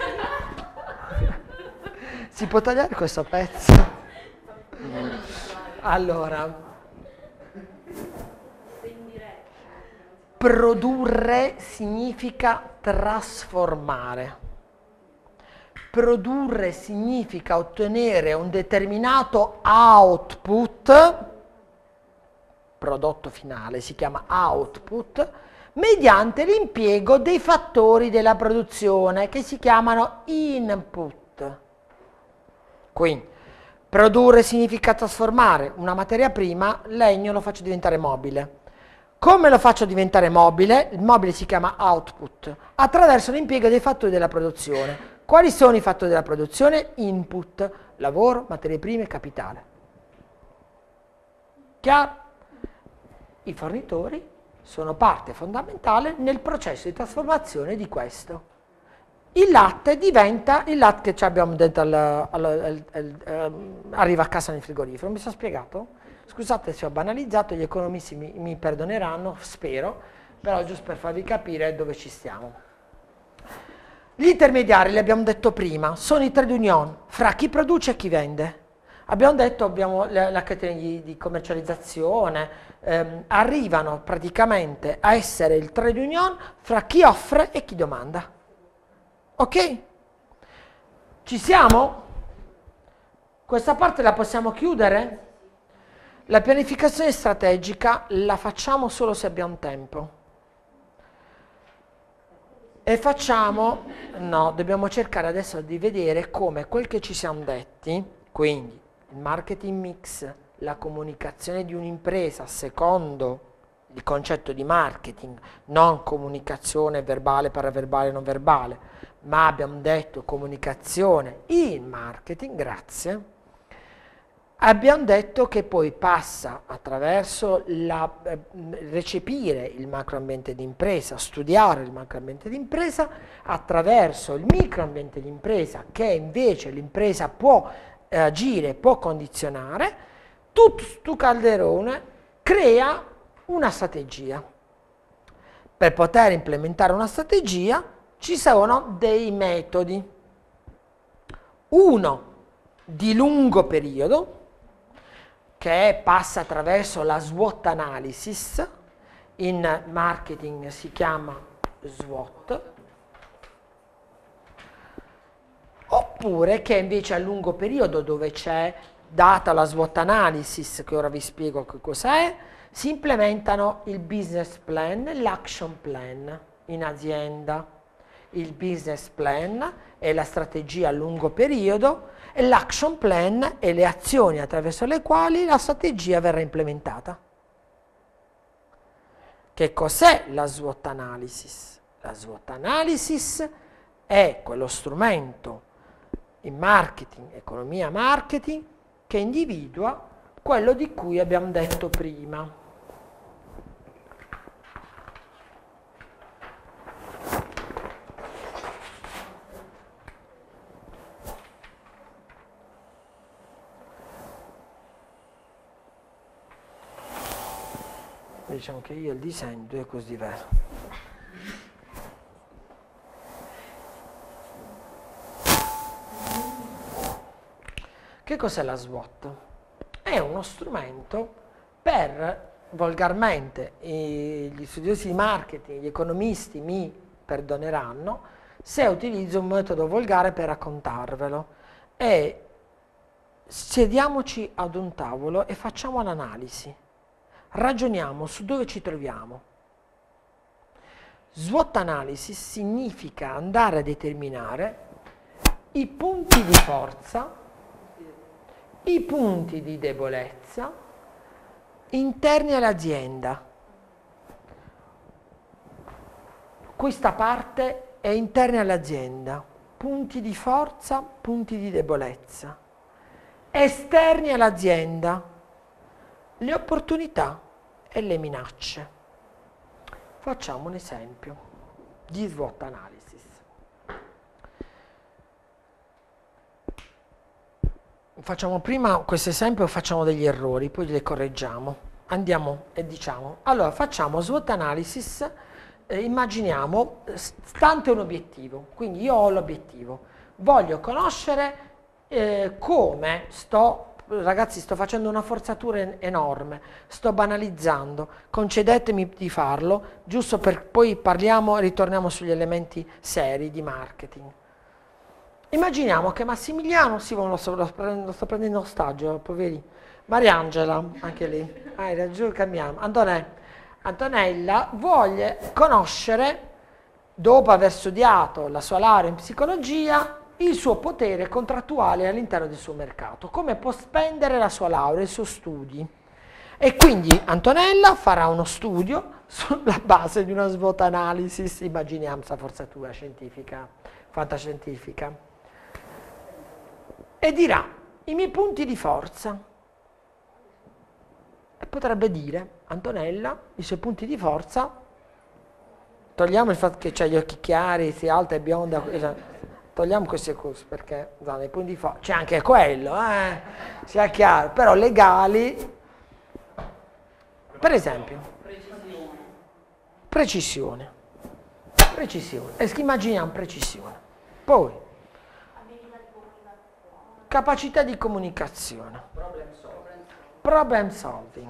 Si può tagliare questo pezzo? Allora, produrre significa trasformare. Produrre significa ottenere un determinato output, prodotto finale si chiama output, mediante l'impiego dei fattori della produzione che si chiamano input. Quindi Produrre significa trasformare una materia prima, legno, lo faccio diventare mobile. Come lo faccio diventare mobile? Il mobile si chiama output, attraverso l'impiego dei fattori della produzione. Quali sono i fattori della produzione? Input, lavoro, materie prime, capitale. Chiaro? I fornitori sono parte fondamentale nel processo di trasformazione di questo. Il latte diventa, il latte che abbiamo dentro arriva a casa nel frigorifero, mi sono spiegato? Scusate se ho banalizzato, gli economisti mi perdoneranno, spero, però giusto per farvi capire dove ci stiamo. Gli intermediari, li abbiamo detto prima, sono i trade union fra chi produce e chi vende. Abbiamo detto, abbiamo la catena di commercializzazione, arrivano praticamente a essere il trade union fra chi offre e chi domanda. Ok? Ci siamo? Questa parte la possiamo chiudere? La pianificazione strategica la facciamo solo se abbiamo tempo. E facciamo, no, dobbiamo cercare adesso di vedere come quel che ci siamo detti, quindi il marketing mix, la comunicazione di un'impresa secondo il concetto di marketing, non comunicazione verbale, paraverbale, non verbale, ma abbiamo detto comunicazione in marketing, grazie. Abbiamo detto che poi passa attraverso recepire il macroambiente di impresa, studiare il macroambiente di impresa, attraverso il microambiente di impresa che invece l'impresa può agire, può condizionare. Tutto sto calderone crea una strategia. Per poter implementare una strategia ci sono dei metodi. Uno di lungo periodo, che passa attraverso la SWOT analysis, in marketing si chiama SWOT, oppure che invece a lungo periodo, dove c'è data la SWOT analysis, che ora vi spiego che cos'è, si implementano il business plan e l'action plan in azienda. Il business plan è la strategia a lungo periodo e l'action plan è le azioni attraverso le quali la strategia verrà implementata. Che cos'è la SWOT analysis? La SWOT analysis è quello strumento in marketing, economia marketing, che individua quello di cui abbiamo detto prima. Diciamo che io il disegno è così diverso. Che cos'è la SWOT? È uno strumento per, volgarmente, gli studiosi di marketing, gli economisti mi perdoneranno se utilizzo un metodo volgare per raccontarvelo. E sediamoci ad un tavolo e facciamo l'analisi. Ragioniamo su dove ci troviamo. SWOT analysis significa andare a determinare i punti di forza, i punti di debolezza interni all'azienda. Questa parte è interna all'azienda, punti di forza, punti di debolezza. Esterni all'azienda, le opportunità e le minacce. Facciamo un esempio di SWOT analysis. Facciamo prima questo esempio, facciamo degli errori, poi li correggiamo. Andiamo e diciamo, allora facciamo SWOT analysis, immaginiamo, stante un obiettivo, quindi io ho l'obiettivo, voglio conoscere come ragazzi, sto facendo una forzatura enorme, sto banalizzando, concedetemi di farlo, giusto per poi ritorniamo sugli elementi seri di marketing. Immaginiamo che Massimiliano, lo sto prendendo ostaggio, poveri, Mariangela, anche lì, hai ragione, cambiamo, Antonella vuole conoscere, dopo aver studiato la sua laurea in psicologia, il suo potere contrattuale all'interno del suo mercato, come può spendere la sua laurea, i suoi studi. E quindi Antonella farà uno studio sulla base di una SWOT analysis, immaginiamo questa forzatura scientifica, fantascientifica, e dirà i miei punti di forza. E potrebbe dire, Antonella, i suoi punti di forza, togliamo il fatto che ha gli occhi chiari, sia alta e bionda, togliamo queste cose perché i punti di forza, c'è anche quello, sia chiaro, però legali, per esempio, precisione, e immaginiamo precisione, poi capacità di comunicazione, problem solving,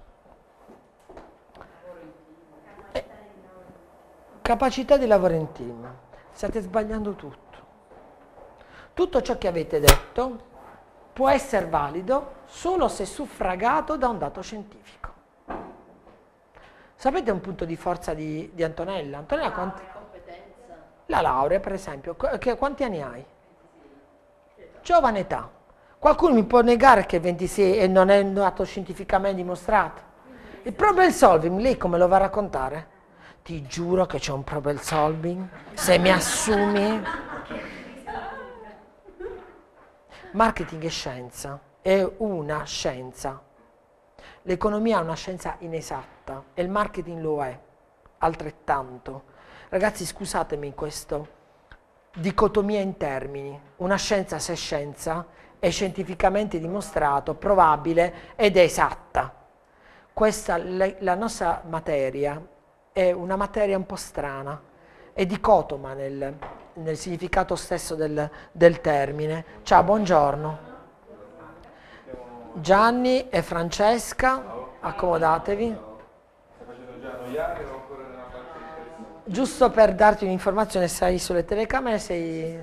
capacità di lavoro in team. State sbagliando tutto. Tutto ciò che avete detto può essere valido solo se suffragato da un dato scientifico. Sapete un punto di forza di Antonella? Antonella, la laurea, per esempio, quanti anni hai? Giovane età. Qualcuno mi può negare che 26 e non è un dato scientificamente dimostrato? Il problem solving, lei come lo va a raccontare? Ti giuro che c'è un problem solving, se mi assumi. Marketing è scienza, è una scienza. L'economia è una scienza inesatta e il marketing lo è, altrettanto. Ragazzi, scusatemi questa dicotomia in termini. Una scienza, se è scienza, è scientificamente dimostrato, probabile ed è esatta. Questa, la nostra materia è una materia un po' strana, è dicotoma nel significato stesso del termine. Ciao, buongiorno. Gianni e Francesca, accomodatevi. Giusto per darti un'informazione, sei sulle telecamere, sei.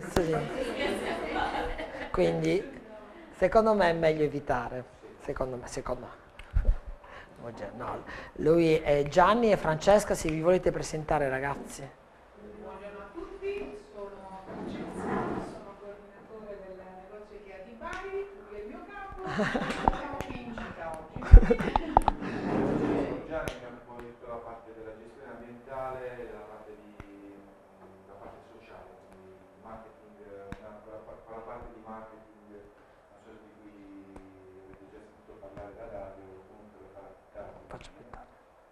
Quindi, secondo me è meglio evitare. Secondo me. No, lui è Gianni e Francesca, se vi volete presentare, ragazzi. Buongiorno a tutti, sono Francesca, sono coordinatore del negozio IKEA di Bari, qui è il mio capo, siamo qui in città oggi. Gianni mi occupo di tutta la parte della gestione ambientale e della parte sociale, quindi marketing, la parte di marketing, non so di cui avete già sentito parlare da radio, comunque la parte Faccio aspettare.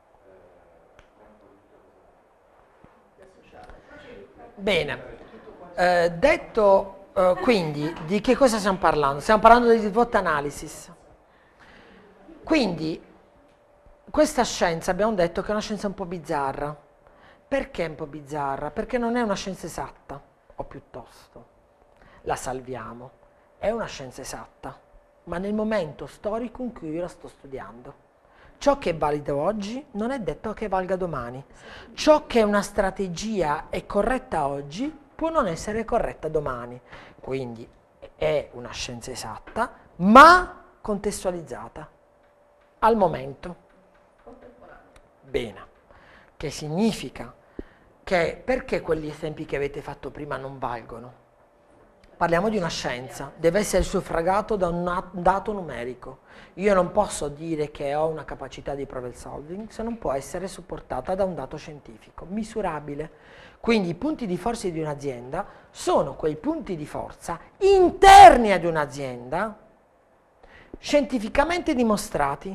Bene, detto quindi di che cosa stiamo parlando? Stiamo parlando di SWOT analysis. Quindi questa scienza abbiamo detto che è una scienza un po' bizzarra. Perché un po' bizzarra? Perché non è una scienza esatta, o piuttosto la salviamo. È una scienza esatta, ma nel momento storico in cui io la sto studiando. Ciò che è valido oggi non è detto che valga domani. Ciò che è una strategia è corretta oggi può non essere corretta domani. Quindi è una scienza esatta, ma contestualizzata al momento. Bene. Che significa che perché quegli esempi che avete fatto prima non valgono? Parliamo di una scienza, deve essere suffragato da un dato numerico. Io non posso dire che ho una capacità di problem solving se non può essere supportata da un dato scientifico, misurabile. Quindi i punti di forza di un'azienda sono quei punti di forza interni ad un'azienda, scientificamente dimostrati,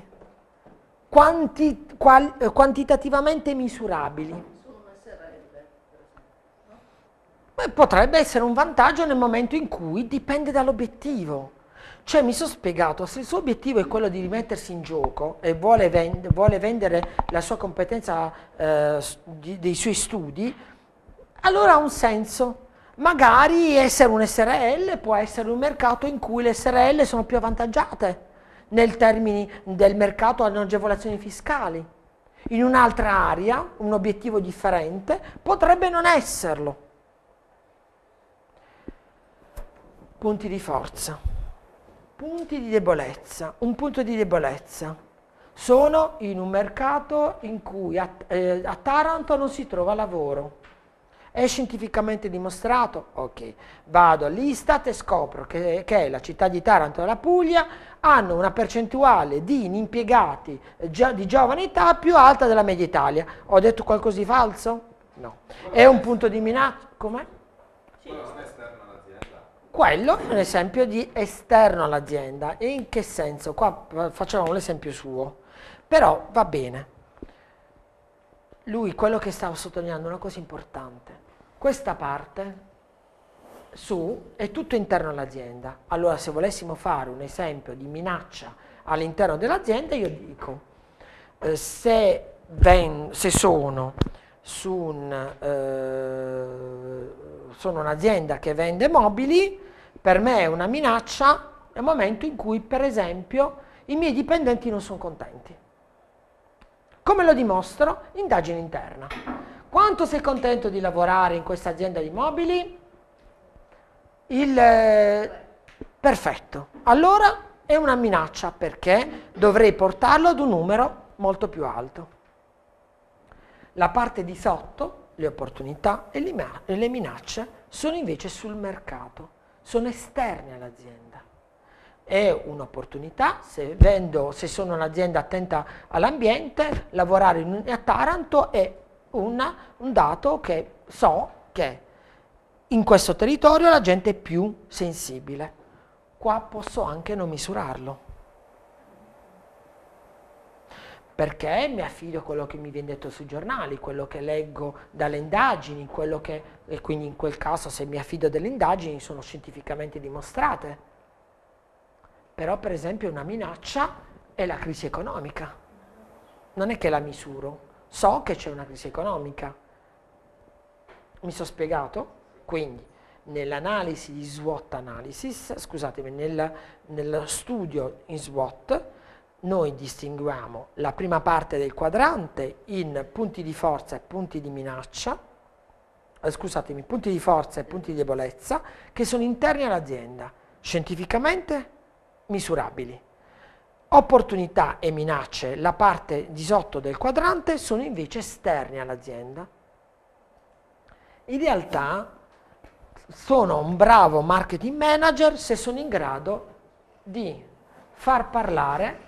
quantitativamente misurabili. Potrebbe essere un vantaggio nel momento in cui dipende dall'obiettivo. Cioè mi sono spiegato, se il suo obiettivo è quello di rimettersi in gioco e vuole vendere la sua competenza dei suoi studi, allora ha un senso. Magari essere un SRL può essere un mercato in cui le SRL sono più avvantaggiate nel termini del mercato alle agevolazioni fiscali. In un'altra area, un obiettivo differente, potrebbe non esserlo. Punti di forza, punti di debolezza. Un punto di debolezza. Sono in un mercato in cui a Taranto non si trova lavoro. È scientificamente dimostrato? Ok. Vado all'Istat e scopro che la città di Taranto e la Puglia hanno una percentuale di inimpiegati di giovane età più alta della media Italia. Ho detto qualcosa di falso? No. È un punto di minaccia? Com'è? Quello non è esterno all'azienda. Quello è un esempio di esterno all'azienda. E in che senso? Qua facciamo l'esempio suo. Però va bene. Lui quello che stava sottolineando è una cosa importante. Questa parte su è tutto interno all'azienda. Allora se volessimo fare un esempio di minaccia all'interno dell'azienda, io dico se sono sono un'azienda che vende mobili, per me è una minaccia nel momento in cui, per esempio, i miei dipendenti non sono contenti. Come lo dimostro? Indagine interna. Quanto sei contento di lavorare in questa azienda di mobili? Perfetto. Allora è una minaccia perché dovrei portarlo ad un numero molto più alto. La parte di sotto, le opportunità e le minacce, sono invece sul mercato, sono esterni all'azienda. È un'opportunità, se sono un'azienda attenta all'ambiente, lavorare a Taranto è un dato che so che in questo territorio la gente è più sensibile. Qua posso anche non misurarlo. Perché mi affido a quello che mi viene detto sui giornali, quello che leggo dalle indagini, e quindi in quel caso se mi affido delle indagini sono scientificamente dimostrate. Però per esempio una minaccia è la crisi economica. Non è che la misuro, so che c'è una crisi economica. Mi sono spiegato? Quindi nell'analisi di SWOT analysis, scusatemi, nello studio in SWOT, noi distinguiamo la prima parte del quadrante in punti di forza e punti di minaccia, punti di forza e punti di debolezza, che sono interni all'azienda, scientificamente misurabili. Opportunità e minacce, la parte di sotto del quadrante, sono invece esterni all'azienda. In realtà sono un bravo marketing manager se sono in grado di far parlare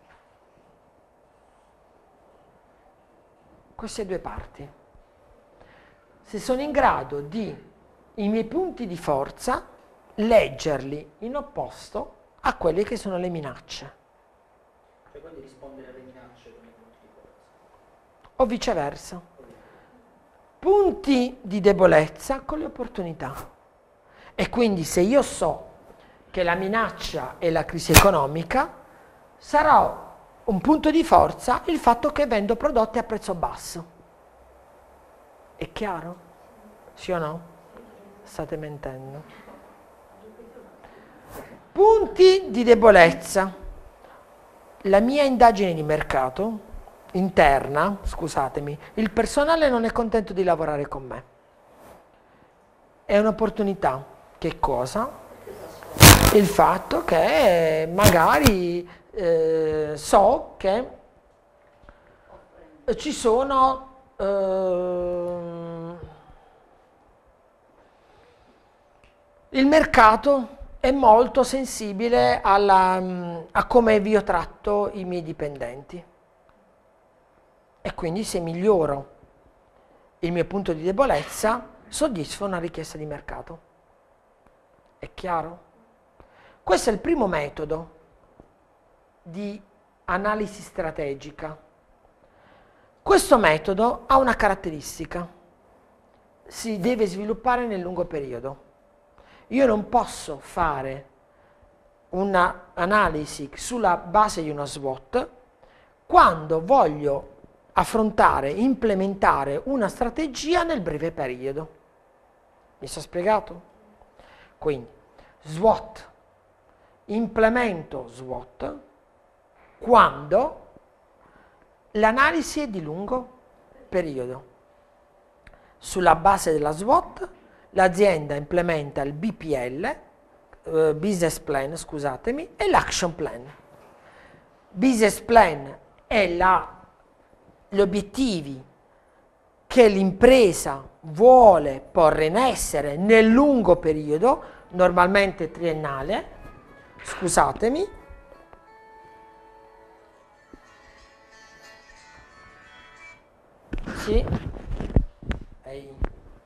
queste due parti. Se sono in grado di, i miei punti di forza, leggerli in opposto a quelle che sono le minacce. Cioè quindi rispondere alle minacce con i punti di forza. O viceversa. Punti di debolezza con le opportunità. E quindi se io so che la minaccia è la crisi economica, sarà un punto di forza il fatto che vendo prodotti a prezzo basso. È chiaro? Sì o no? State mentendo. Punti di debolezza. La mia indagine di mercato interna, scusatemi, il personale non è contento di lavorare con me. È un'opportunità. Che cosa? Il fatto che magari so che ci sono il mercato è molto sensibile a come io tratto i miei dipendenti. E quindi se miglioro il mio punto di debolezza, soddisfo una richiesta di mercato. È chiaro? Questo è il primo metodo di analisi strategica. Questo metodo ha una caratteristica. Si deve sviluppare nel lungo periodo. Io non posso fare un'analisi sulla base di uno SWOT quando voglio affrontare, implementare una strategia nel breve periodo. Mi sono spiegato? Quindi, SWOT, implemento SWOT quando l'analisi è di lungo periodo. Sulla base della SWOT, l'azienda implementa il BPL, Business Plan, scusatemi, e l'Action Plan. Business Plan è gli obiettivi che l'impresa vuole porre in essere nel lungo periodo, normalmente triennale, scusatemi, sì, ehi.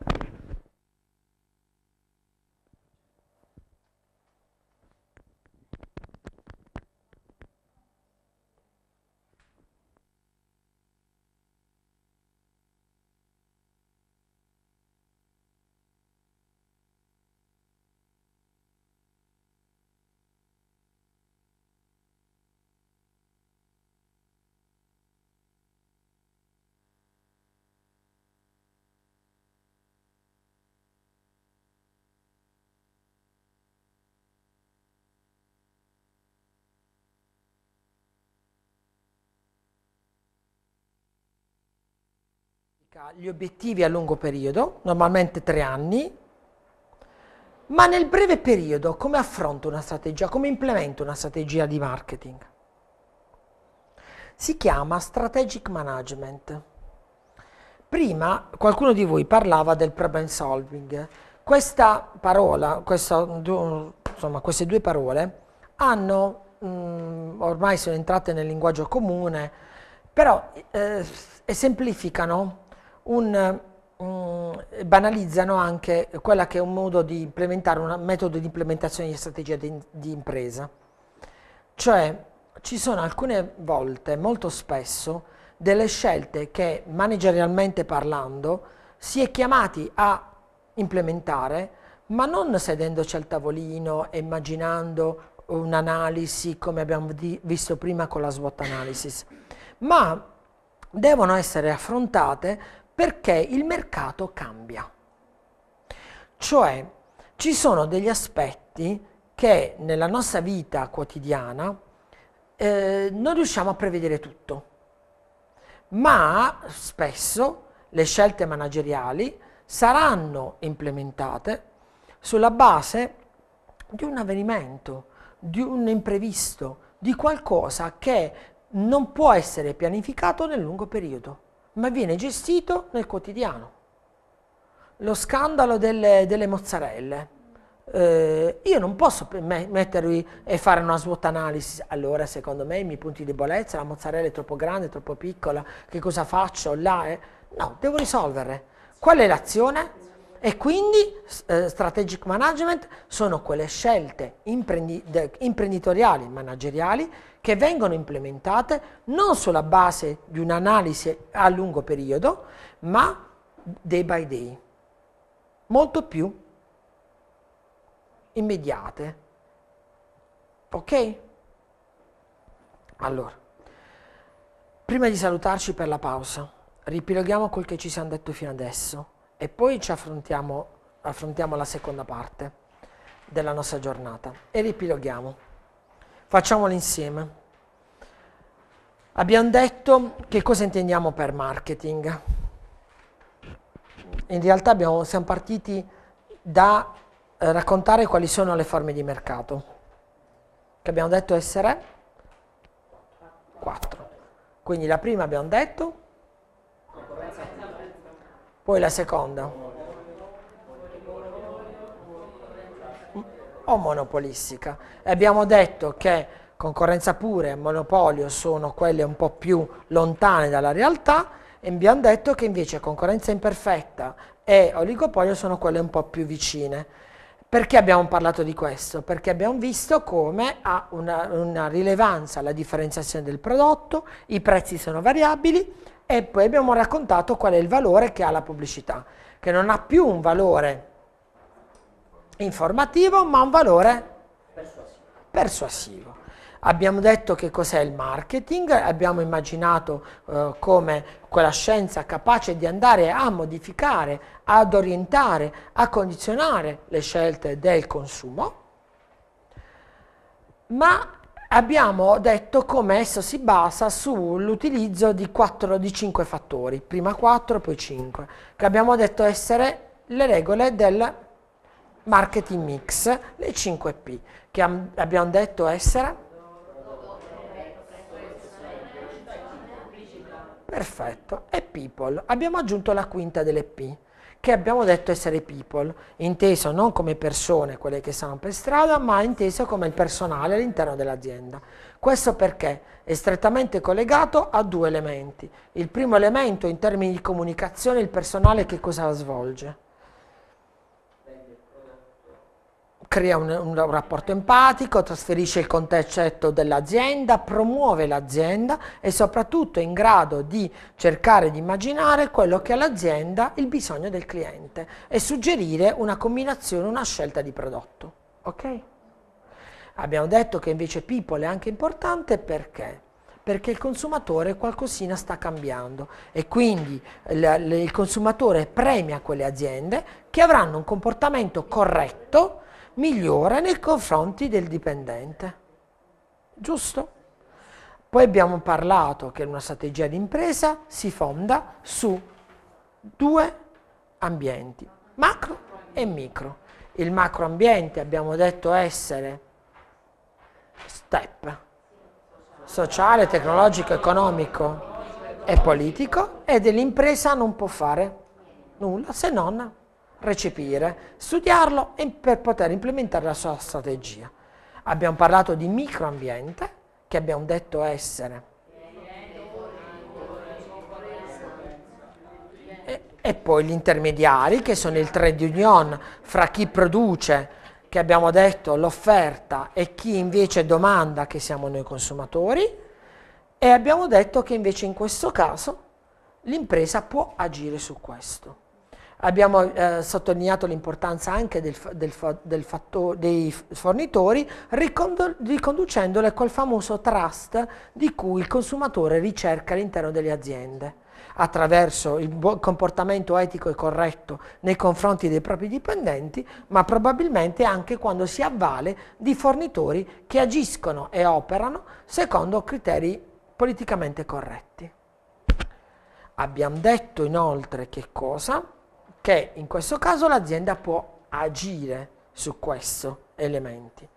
Gli obiettivi a lungo periodo, normalmente 3 anni, ma nel breve periodo come affronto una strategia, come implemento una strategia di marketing? Si chiama strategic management. Prima qualcuno di voi parlava del problem solving. Questa parola, insomma, queste due parole hanno, ormai sono entrate nel linguaggio comune, però esemplificano banalizzano anche quella che è un modo di implementare, un metodo di implementazione di strategia di impresa. Cioè, ci sono alcune volte, molto spesso, delle scelte che managerialmente parlando si è chiamati a implementare, ma non sedendoci al tavolino e immaginando un'analisi come abbiamo visto prima con la SWOT analysis, ma devono essere affrontate perché il mercato cambia. Cioè, ci sono degli aspetti che nella nostra vita quotidiana non riusciamo a prevedere tutto, ma spesso le scelte manageriali saranno implementate sulla base di un avvenimento, di un imprevisto, di qualcosa che non può essere pianificato nel lungo periodo, ma viene gestito nel quotidiano. Lo scandalo delle mozzarelle. Io non posso mettervi e fare una SWOT analysis. Allora, secondo me, i miei punti di debolezza, la mozzarella è troppo grande, troppo piccola, che cosa faccio là? No, devo risolvere. Qual è l'azione? E quindi strategic management sono quelle scelte imprenditoriali, manageriali, che vengono implementate non sulla base di un'analisi a lungo periodo, ma day by day, molto più immediate. Ok? Allora, prima di salutarci per la pausa, ripiloghiamo quel che ci siamo detto fino adesso e poi ci affrontiamo la seconda parte della nostra giornata e ripiloghiamo. Facciamolo insieme. Abbiamo detto che cosa intendiamo per marketing. In realtà siamo partiti da raccontare quali sono le forme di mercato, che abbiamo detto essere 4. Quindi la prima abbiamo detto, poi la seconda, o monopolistica. E abbiamo detto che concorrenza pura e monopolio sono quelle un po' più lontane dalla realtà, e abbiamo detto che invece concorrenza imperfetta e oligopolio sono quelle un po' più vicine. Perché abbiamo parlato di questo? Perché abbiamo visto come ha una rilevanza la differenziazione del prodotto, i prezzi sono variabili e poi abbiamo raccontato qual è il valore che ha la pubblicità, che non ha più un valore informativo ma un valore persuasivo. Abbiamo detto che cos'è il marketing, abbiamo immaginato come quella scienza capace di andare a modificare, ad orientare, a condizionare le scelte del consumo, ma abbiamo detto come esso si basa sull'utilizzo di 5 fattori, prima 4 poi 5, che abbiamo detto essere le regole del marketing mix, le 5P, che abbiamo detto essere Perfetto. E people. Abbiamo aggiunto la quinta delle P, che abbiamo detto essere people, inteso non come persone, quelle che stanno per strada, ma inteso come il personale all'interno dell'azienda. Questo perché è strettamente collegato a due elementi. Il primo elemento, in termini di comunicazione, il personale che cosa svolge? Crea un rapporto empatico, trasferisce il concetto dell'azienda, promuove l'azienda e soprattutto è in grado di cercare di immaginare quello che è l'azienda, il bisogno del cliente e suggerire una combinazione, una scelta di prodotto. Ok? Abbiamo detto che invece people è anche importante perché? Perché il consumatore qualcosina sta cambiando e quindi il consumatore premia quelle aziende che avranno un comportamento corretto, migliore nei confronti del dipendente. Giusto? Poi abbiamo parlato che una strategia di impresa si fonda su due ambienti, macro e micro. Il macro ambiente abbiamo detto essere STEP, sociale, tecnologico, economico e politico, e dell'impresa non può fare nulla se non recepire, studiarlo e per poter implementare la sua strategia. Abbiamo parlato di microambiente, che abbiamo detto essere e poi gli intermediari, che sono il trade union fra chi produce, che abbiamo detto l'offerta, e chi invece domanda, che siamo noi consumatori, e abbiamo detto che invece in questo caso l'impresa può agire su questo. Abbiamo sottolineato l'importanza anche dei fornitori, riconducendole a quel famoso trust di cui il consumatore ricerca all'interno delle aziende, attraverso il comportamento etico e corretto nei confronti dei propri dipendenti, ma probabilmente anche quando si avvale di fornitori che agiscono e operano secondo criteri politicamente corretti. Abbiamo detto inoltre che cosa? Che in questo caso l'azienda può agire su questi elementi.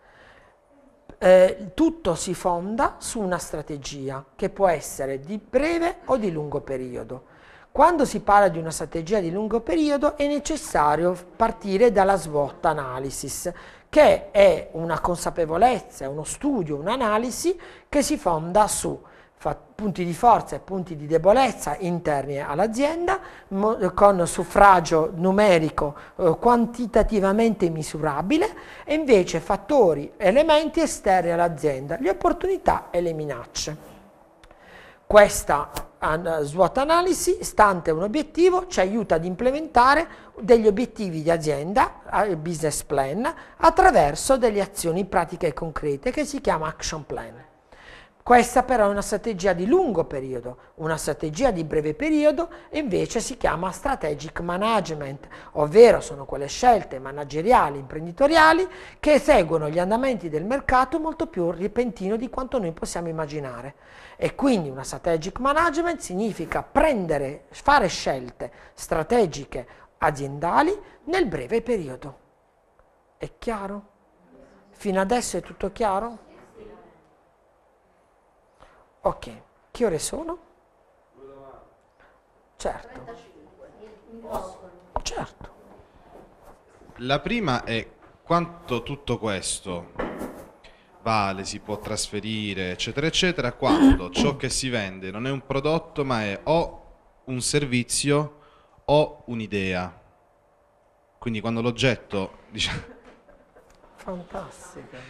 Tutto si fonda su una strategia che può essere di breve o di lungo periodo. Quando si parla di una strategia di lungo periodo è necessario partire dalla SWOT analysis, che è una consapevolezza, uno studio, un'analisi che si fonda su punti di forza e punti di debolezza interni all'azienda, con suffragio numerico quantitativamente misurabile, e invece fattori, elementi esterni all'azienda, le opportunità e le minacce. Questa SWOT analisi, stante un obiettivo, ci aiuta ad implementare degli obiettivi di azienda, il business plan, attraverso delle azioni pratiche e concrete che si chiama action plan. Questa però è una strategia di lungo periodo, una strategia di breve periodo invece si chiama strategic management, ovvero sono quelle scelte manageriali, imprenditoriali che seguono gli andamenti del mercato molto più repentino di quanto noi possiamo immaginare. E quindi una strategic management significa fare scelte strategiche aziendali nel breve periodo. È chiaro? Fino adesso è tutto chiaro? Ok, che ore sono? Certo. Certo. La prima è quanto tutto questo vale, si può trasferire, eccetera, eccetera, quando ciò che si vende non è un prodotto, ma è o un servizio o un'idea. Quindi quando l'oggetto, diciamo... Fantastico.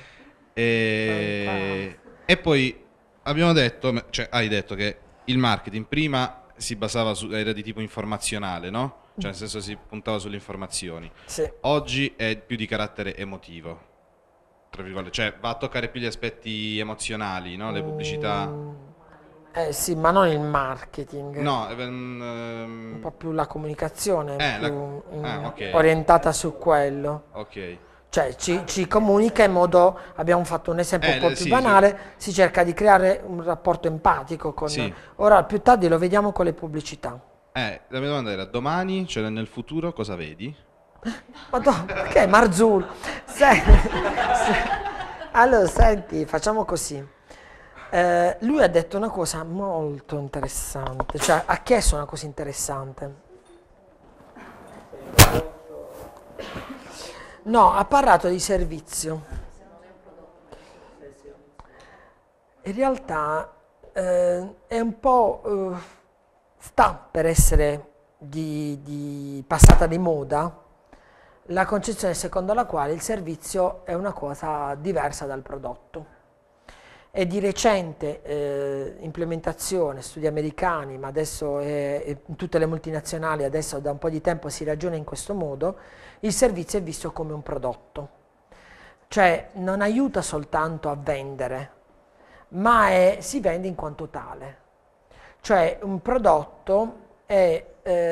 E poi... abbiamo detto, cioè hai detto che il marketing prima si basava era di tipo informazionale, no? Cioè nel senso si puntava sulle informazioni. Sì. Oggi è più di carattere emotivo, tra virgolette, cioè va a toccare più gli aspetti emozionali, no? Le pubblicità. Sì, ma non il marketing. No, un po' più la comunicazione, okay. Orientata su quello. Ok. Cioè ci comunica in modo, abbiamo fatto un esempio un po' più banale, si cerca di creare un rapporto empatico con... Sì. Ora più tardi lo vediamo con le pubblicità. La mia domanda era, domani, cioè nel futuro, cosa vedi? Madonna, perché Marzullo? Allora, senti, facciamo così. Lui ha detto una cosa molto interessante, cioè ha chiesto una cosa interessante. No, ha parlato di servizio. In realtà è un po' sta per essere passata di moda la concezione secondo la quale il servizio è una cosa diversa dal prodotto. È di recente implementazione, studi americani, ma adesso in tutte le multinazionali, adesso da un po' di tempo si ragiona in questo modo, il servizio è visto come un prodotto. Cioè non aiuta soltanto a vendere, ma si vende in quanto tale. Cioè un prodotto è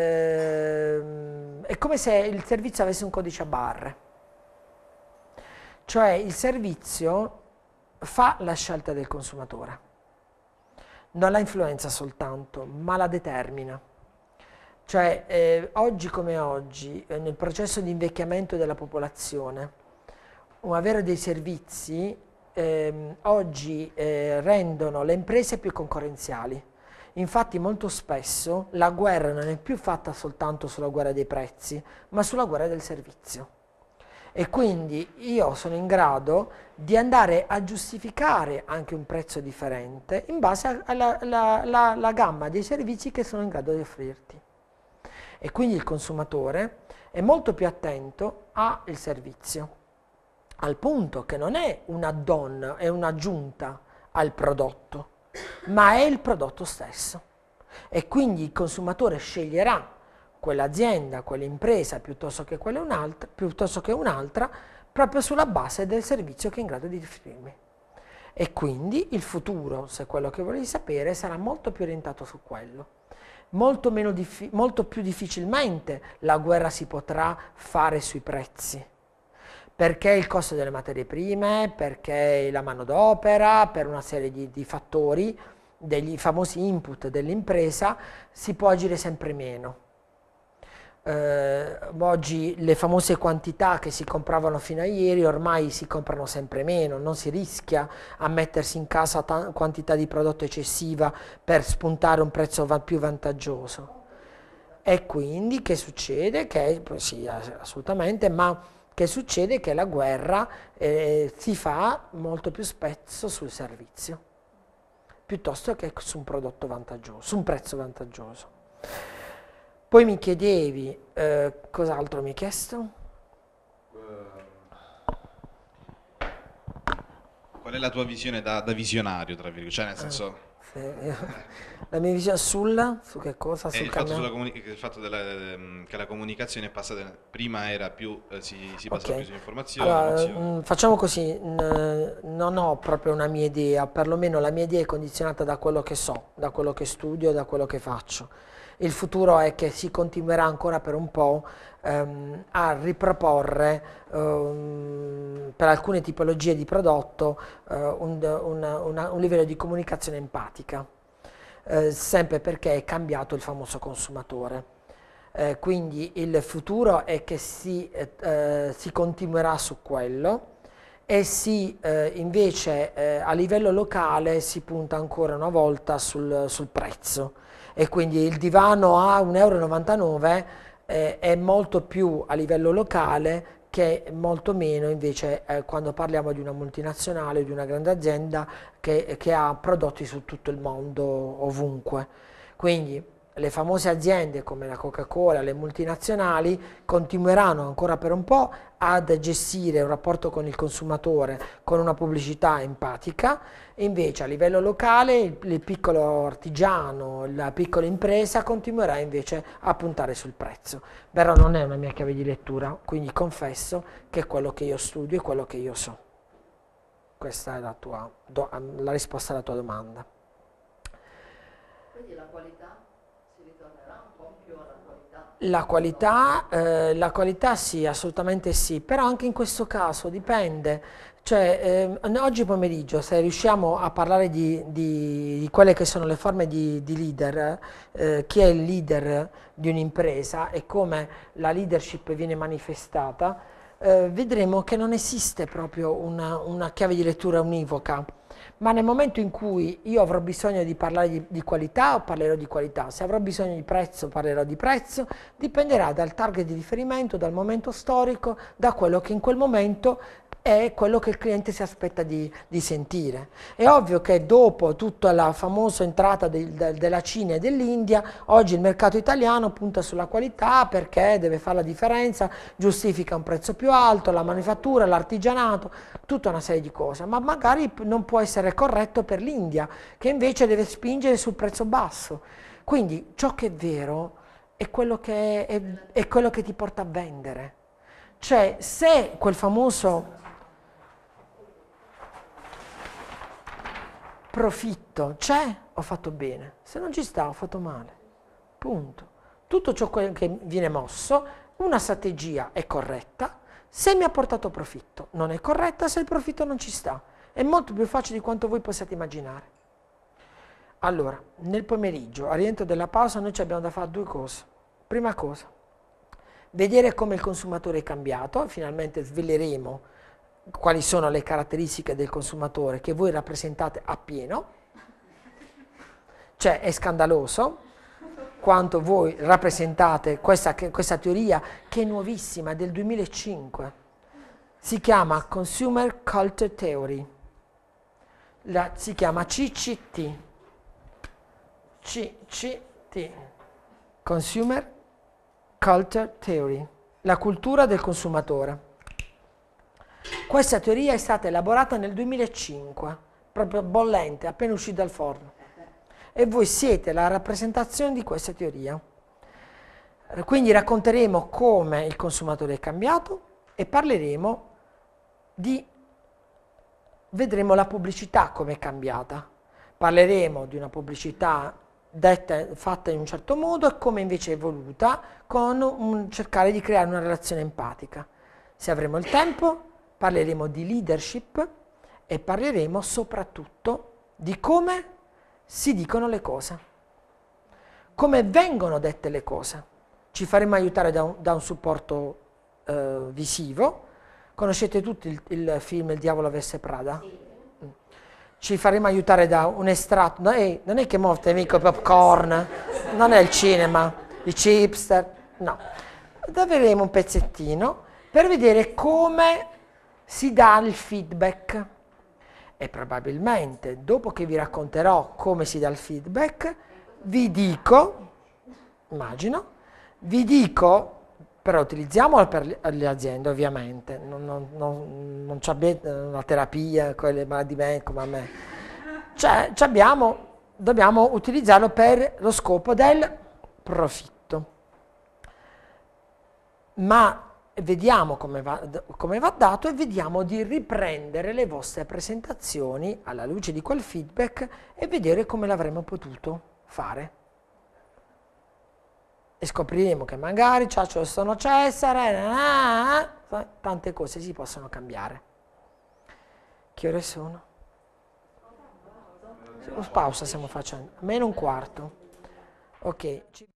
come se il servizio avesse un codice a barre. Cioè il servizio fa la scelta del consumatore, non la influenza soltanto, ma la determina. Cioè oggi come oggi, nel processo di invecchiamento della popolazione, avere dei servizi oggi rendono le imprese più concorrenziali. Infatti molto spesso la guerra non è più fatta soltanto sulla guerra dei prezzi, ma sulla guerra del servizio. E quindi io sono in grado di andare a giustificare anche un prezzo differente in base alla gamma dei servizi che sono in grado di offrirti. E quindi il consumatore è molto più attento al servizio, al punto che non è un add-on, è un'aggiunta al prodotto, ma è il prodotto stesso. E quindi il consumatore sceglierà quell'azienda, quell'impresa piuttosto che un'altra, proprio sulla base del servizio che è in grado di offrirmi. E quindi il futuro, se è quello che volevi sapere, sarà molto più orientato su quello. Molto più difficilmente la guerra si potrà fare sui prezzi, perché il costo delle materie prime, perché la manodopera, per una serie di fattori, degli famosi input dell'impresa, si può agire sempre meno. Oggi le famose quantità che si compravano fino a ieri ormai si comprano sempre meno, non si rischia a mettersi in casa quantità di prodotto eccessiva per spuntare un prezzo più vantaggioso. E quindi che succede? Sì, assolutamente, ma che succede che la guerra si fa molto più spesso sul servizio, piuttosto che su un prodotto vantaggioso, su un prezzo vantaggioso. Poi mi chiedevi, cos'altro mi hai chiesto? Qual è la tua visione da visionario, tra virgolette? Cioè, nel senso... La mia visione su che cosa? Il fatto che la comunicazione è passata, prima era più, si passava più sull'informazione. Allora, facciamo così, non ho proprio una mia idea, perlomeno la mia idea è condizionata da quello che so, da quello che studio, da quello che faccio. Il futuro è che si continuerà ancora per un po' a riproporre per alcune tipologie di prodotto un livello di comunicazione empatica, sempre perché è cambiato il famoso consumatore. Quindi il futuro è che si continuerà su quello e invece a livello locale si punta ancora una volta sul prezzo. E quindi il divano a 1,99 € è molto più a livello locale che molto meno invece quando parliamo di una multinazionale, di una grande azienda che ha prodotti su tutto il mondo, ovunque. Quindi le famose aziende come la Coca-Cola, le multinazionali, continueranno ancora per un po' ad gestire un rapporto con il consumatore con una pubblicità empatica, e invece a livello locale il piccolo artigiano, la piccola impresa continuerà invece a puntare sul prezzo. Però non è una mia chiave di lettura, quindi confesso che è quello che io studio e quello che io so. Questa è la risposta alla tua domanda. Quindi la qualità si ritornerà un po' più alla qualità? La qualità sì, assolutamente sì, però anche in questo caso dipende. Cioè, oggi pomeriggio, se riusciamo a parlare di quelle che sono le forme di leader, chi è il leader di un'impresa e come la leadership viene manifestata, vedremo che non esiste proprio una chiave di lettura univoca, ma nel momento in cui io avrò bisogno di parlare di qualità, parlerò di qualità, se avrò bisogno di prezzo, parlerò di prezzo, dipenderà dal target di riferimento, dal momento storico, da quello che in quel momento è quello che il cliente si aspetta di sentire. È ovvio che dopo tutta la famosa entrata della Cina e dell'India, oggi il mercato italiano punta sulla qualità perché deve fare la differenza, giustifica un prezzo più alto, la manifattura, l'artigianato, tutta una serie di cose, ma magari non può essere corretto per l'India, che invece deve spingere sul prezzo basso. Quindi ciò che è vero è quello che, è quello che ti porta a vendere. Cioè, se quel famoso profitto c'è, ho fatto bene, se non ci sta ho fatto male, punto. Tutto ciò che viene mosso, una strategia è corretta se mi ha portato profitto, non è corretta se il profitto non ci sta, è molto più facile di quanto voi possiate immaginare. Allora, nel pomeriggio, a rientro della pausa, noi ci abbiamo da fare due cose. Prima cosa, vedere come il consumatore è cambiato, finalmente sveleremo quali sono le caratteristiche del consumatore che voi rappresentate appieno, cioè è scandaloso quanto voi rappresentate questa teoria che è nuovissima, del 2005, si chiama Consumer Culture Theory, si chiama CCT, Consumer Culture Theory, la cultura del consumatore. Questa teoria è stata elaborata nel 2005, proprio bollente, appena uscita dal forno. E voi siete la rappresentazione di questa teoria. Quindi racconteremo come il consumatore è cambiato e parleremo vedremo la pubblicità come è cambiata. Parleremo di una pubblicità fatta in un certo modo e come invece è evoluta con cercare di creare una relazione empatica. Se avremo il tempo, parleremo di leadership e parleremo soprattutto di come si dicono le cose, come vengono dette le cose. Ci faremo aiutare da un supporto visivo. Conoscete tutti il film Il diavolo veste Prada? Sì. Ci faremo aiutare da un estratto, non è che morte amico popcorn, non è il cinema, i chipster, no. Avremo un pezzettino per vedere come si dà il feedback e probabilmente dopo che vi racconterò come si dà il feedback vi dico, però utilizziamolo per le aziende ovviamente, non abbiate la terapia, quelle malattie come a me, cioè dobbiamo utilizzarlo per lo scopo del profitto. Ma vediamo come va dato e vediamo di riprendere le vostre presentazioni alla luce di quel feedback e vedere come l'avremmo potuto fare. E scopriremo che magari ciao sono Cesare, tante cose si possono cambiare. Che ore sono? Pausa stiamo facendo, meno un quarto. Ok.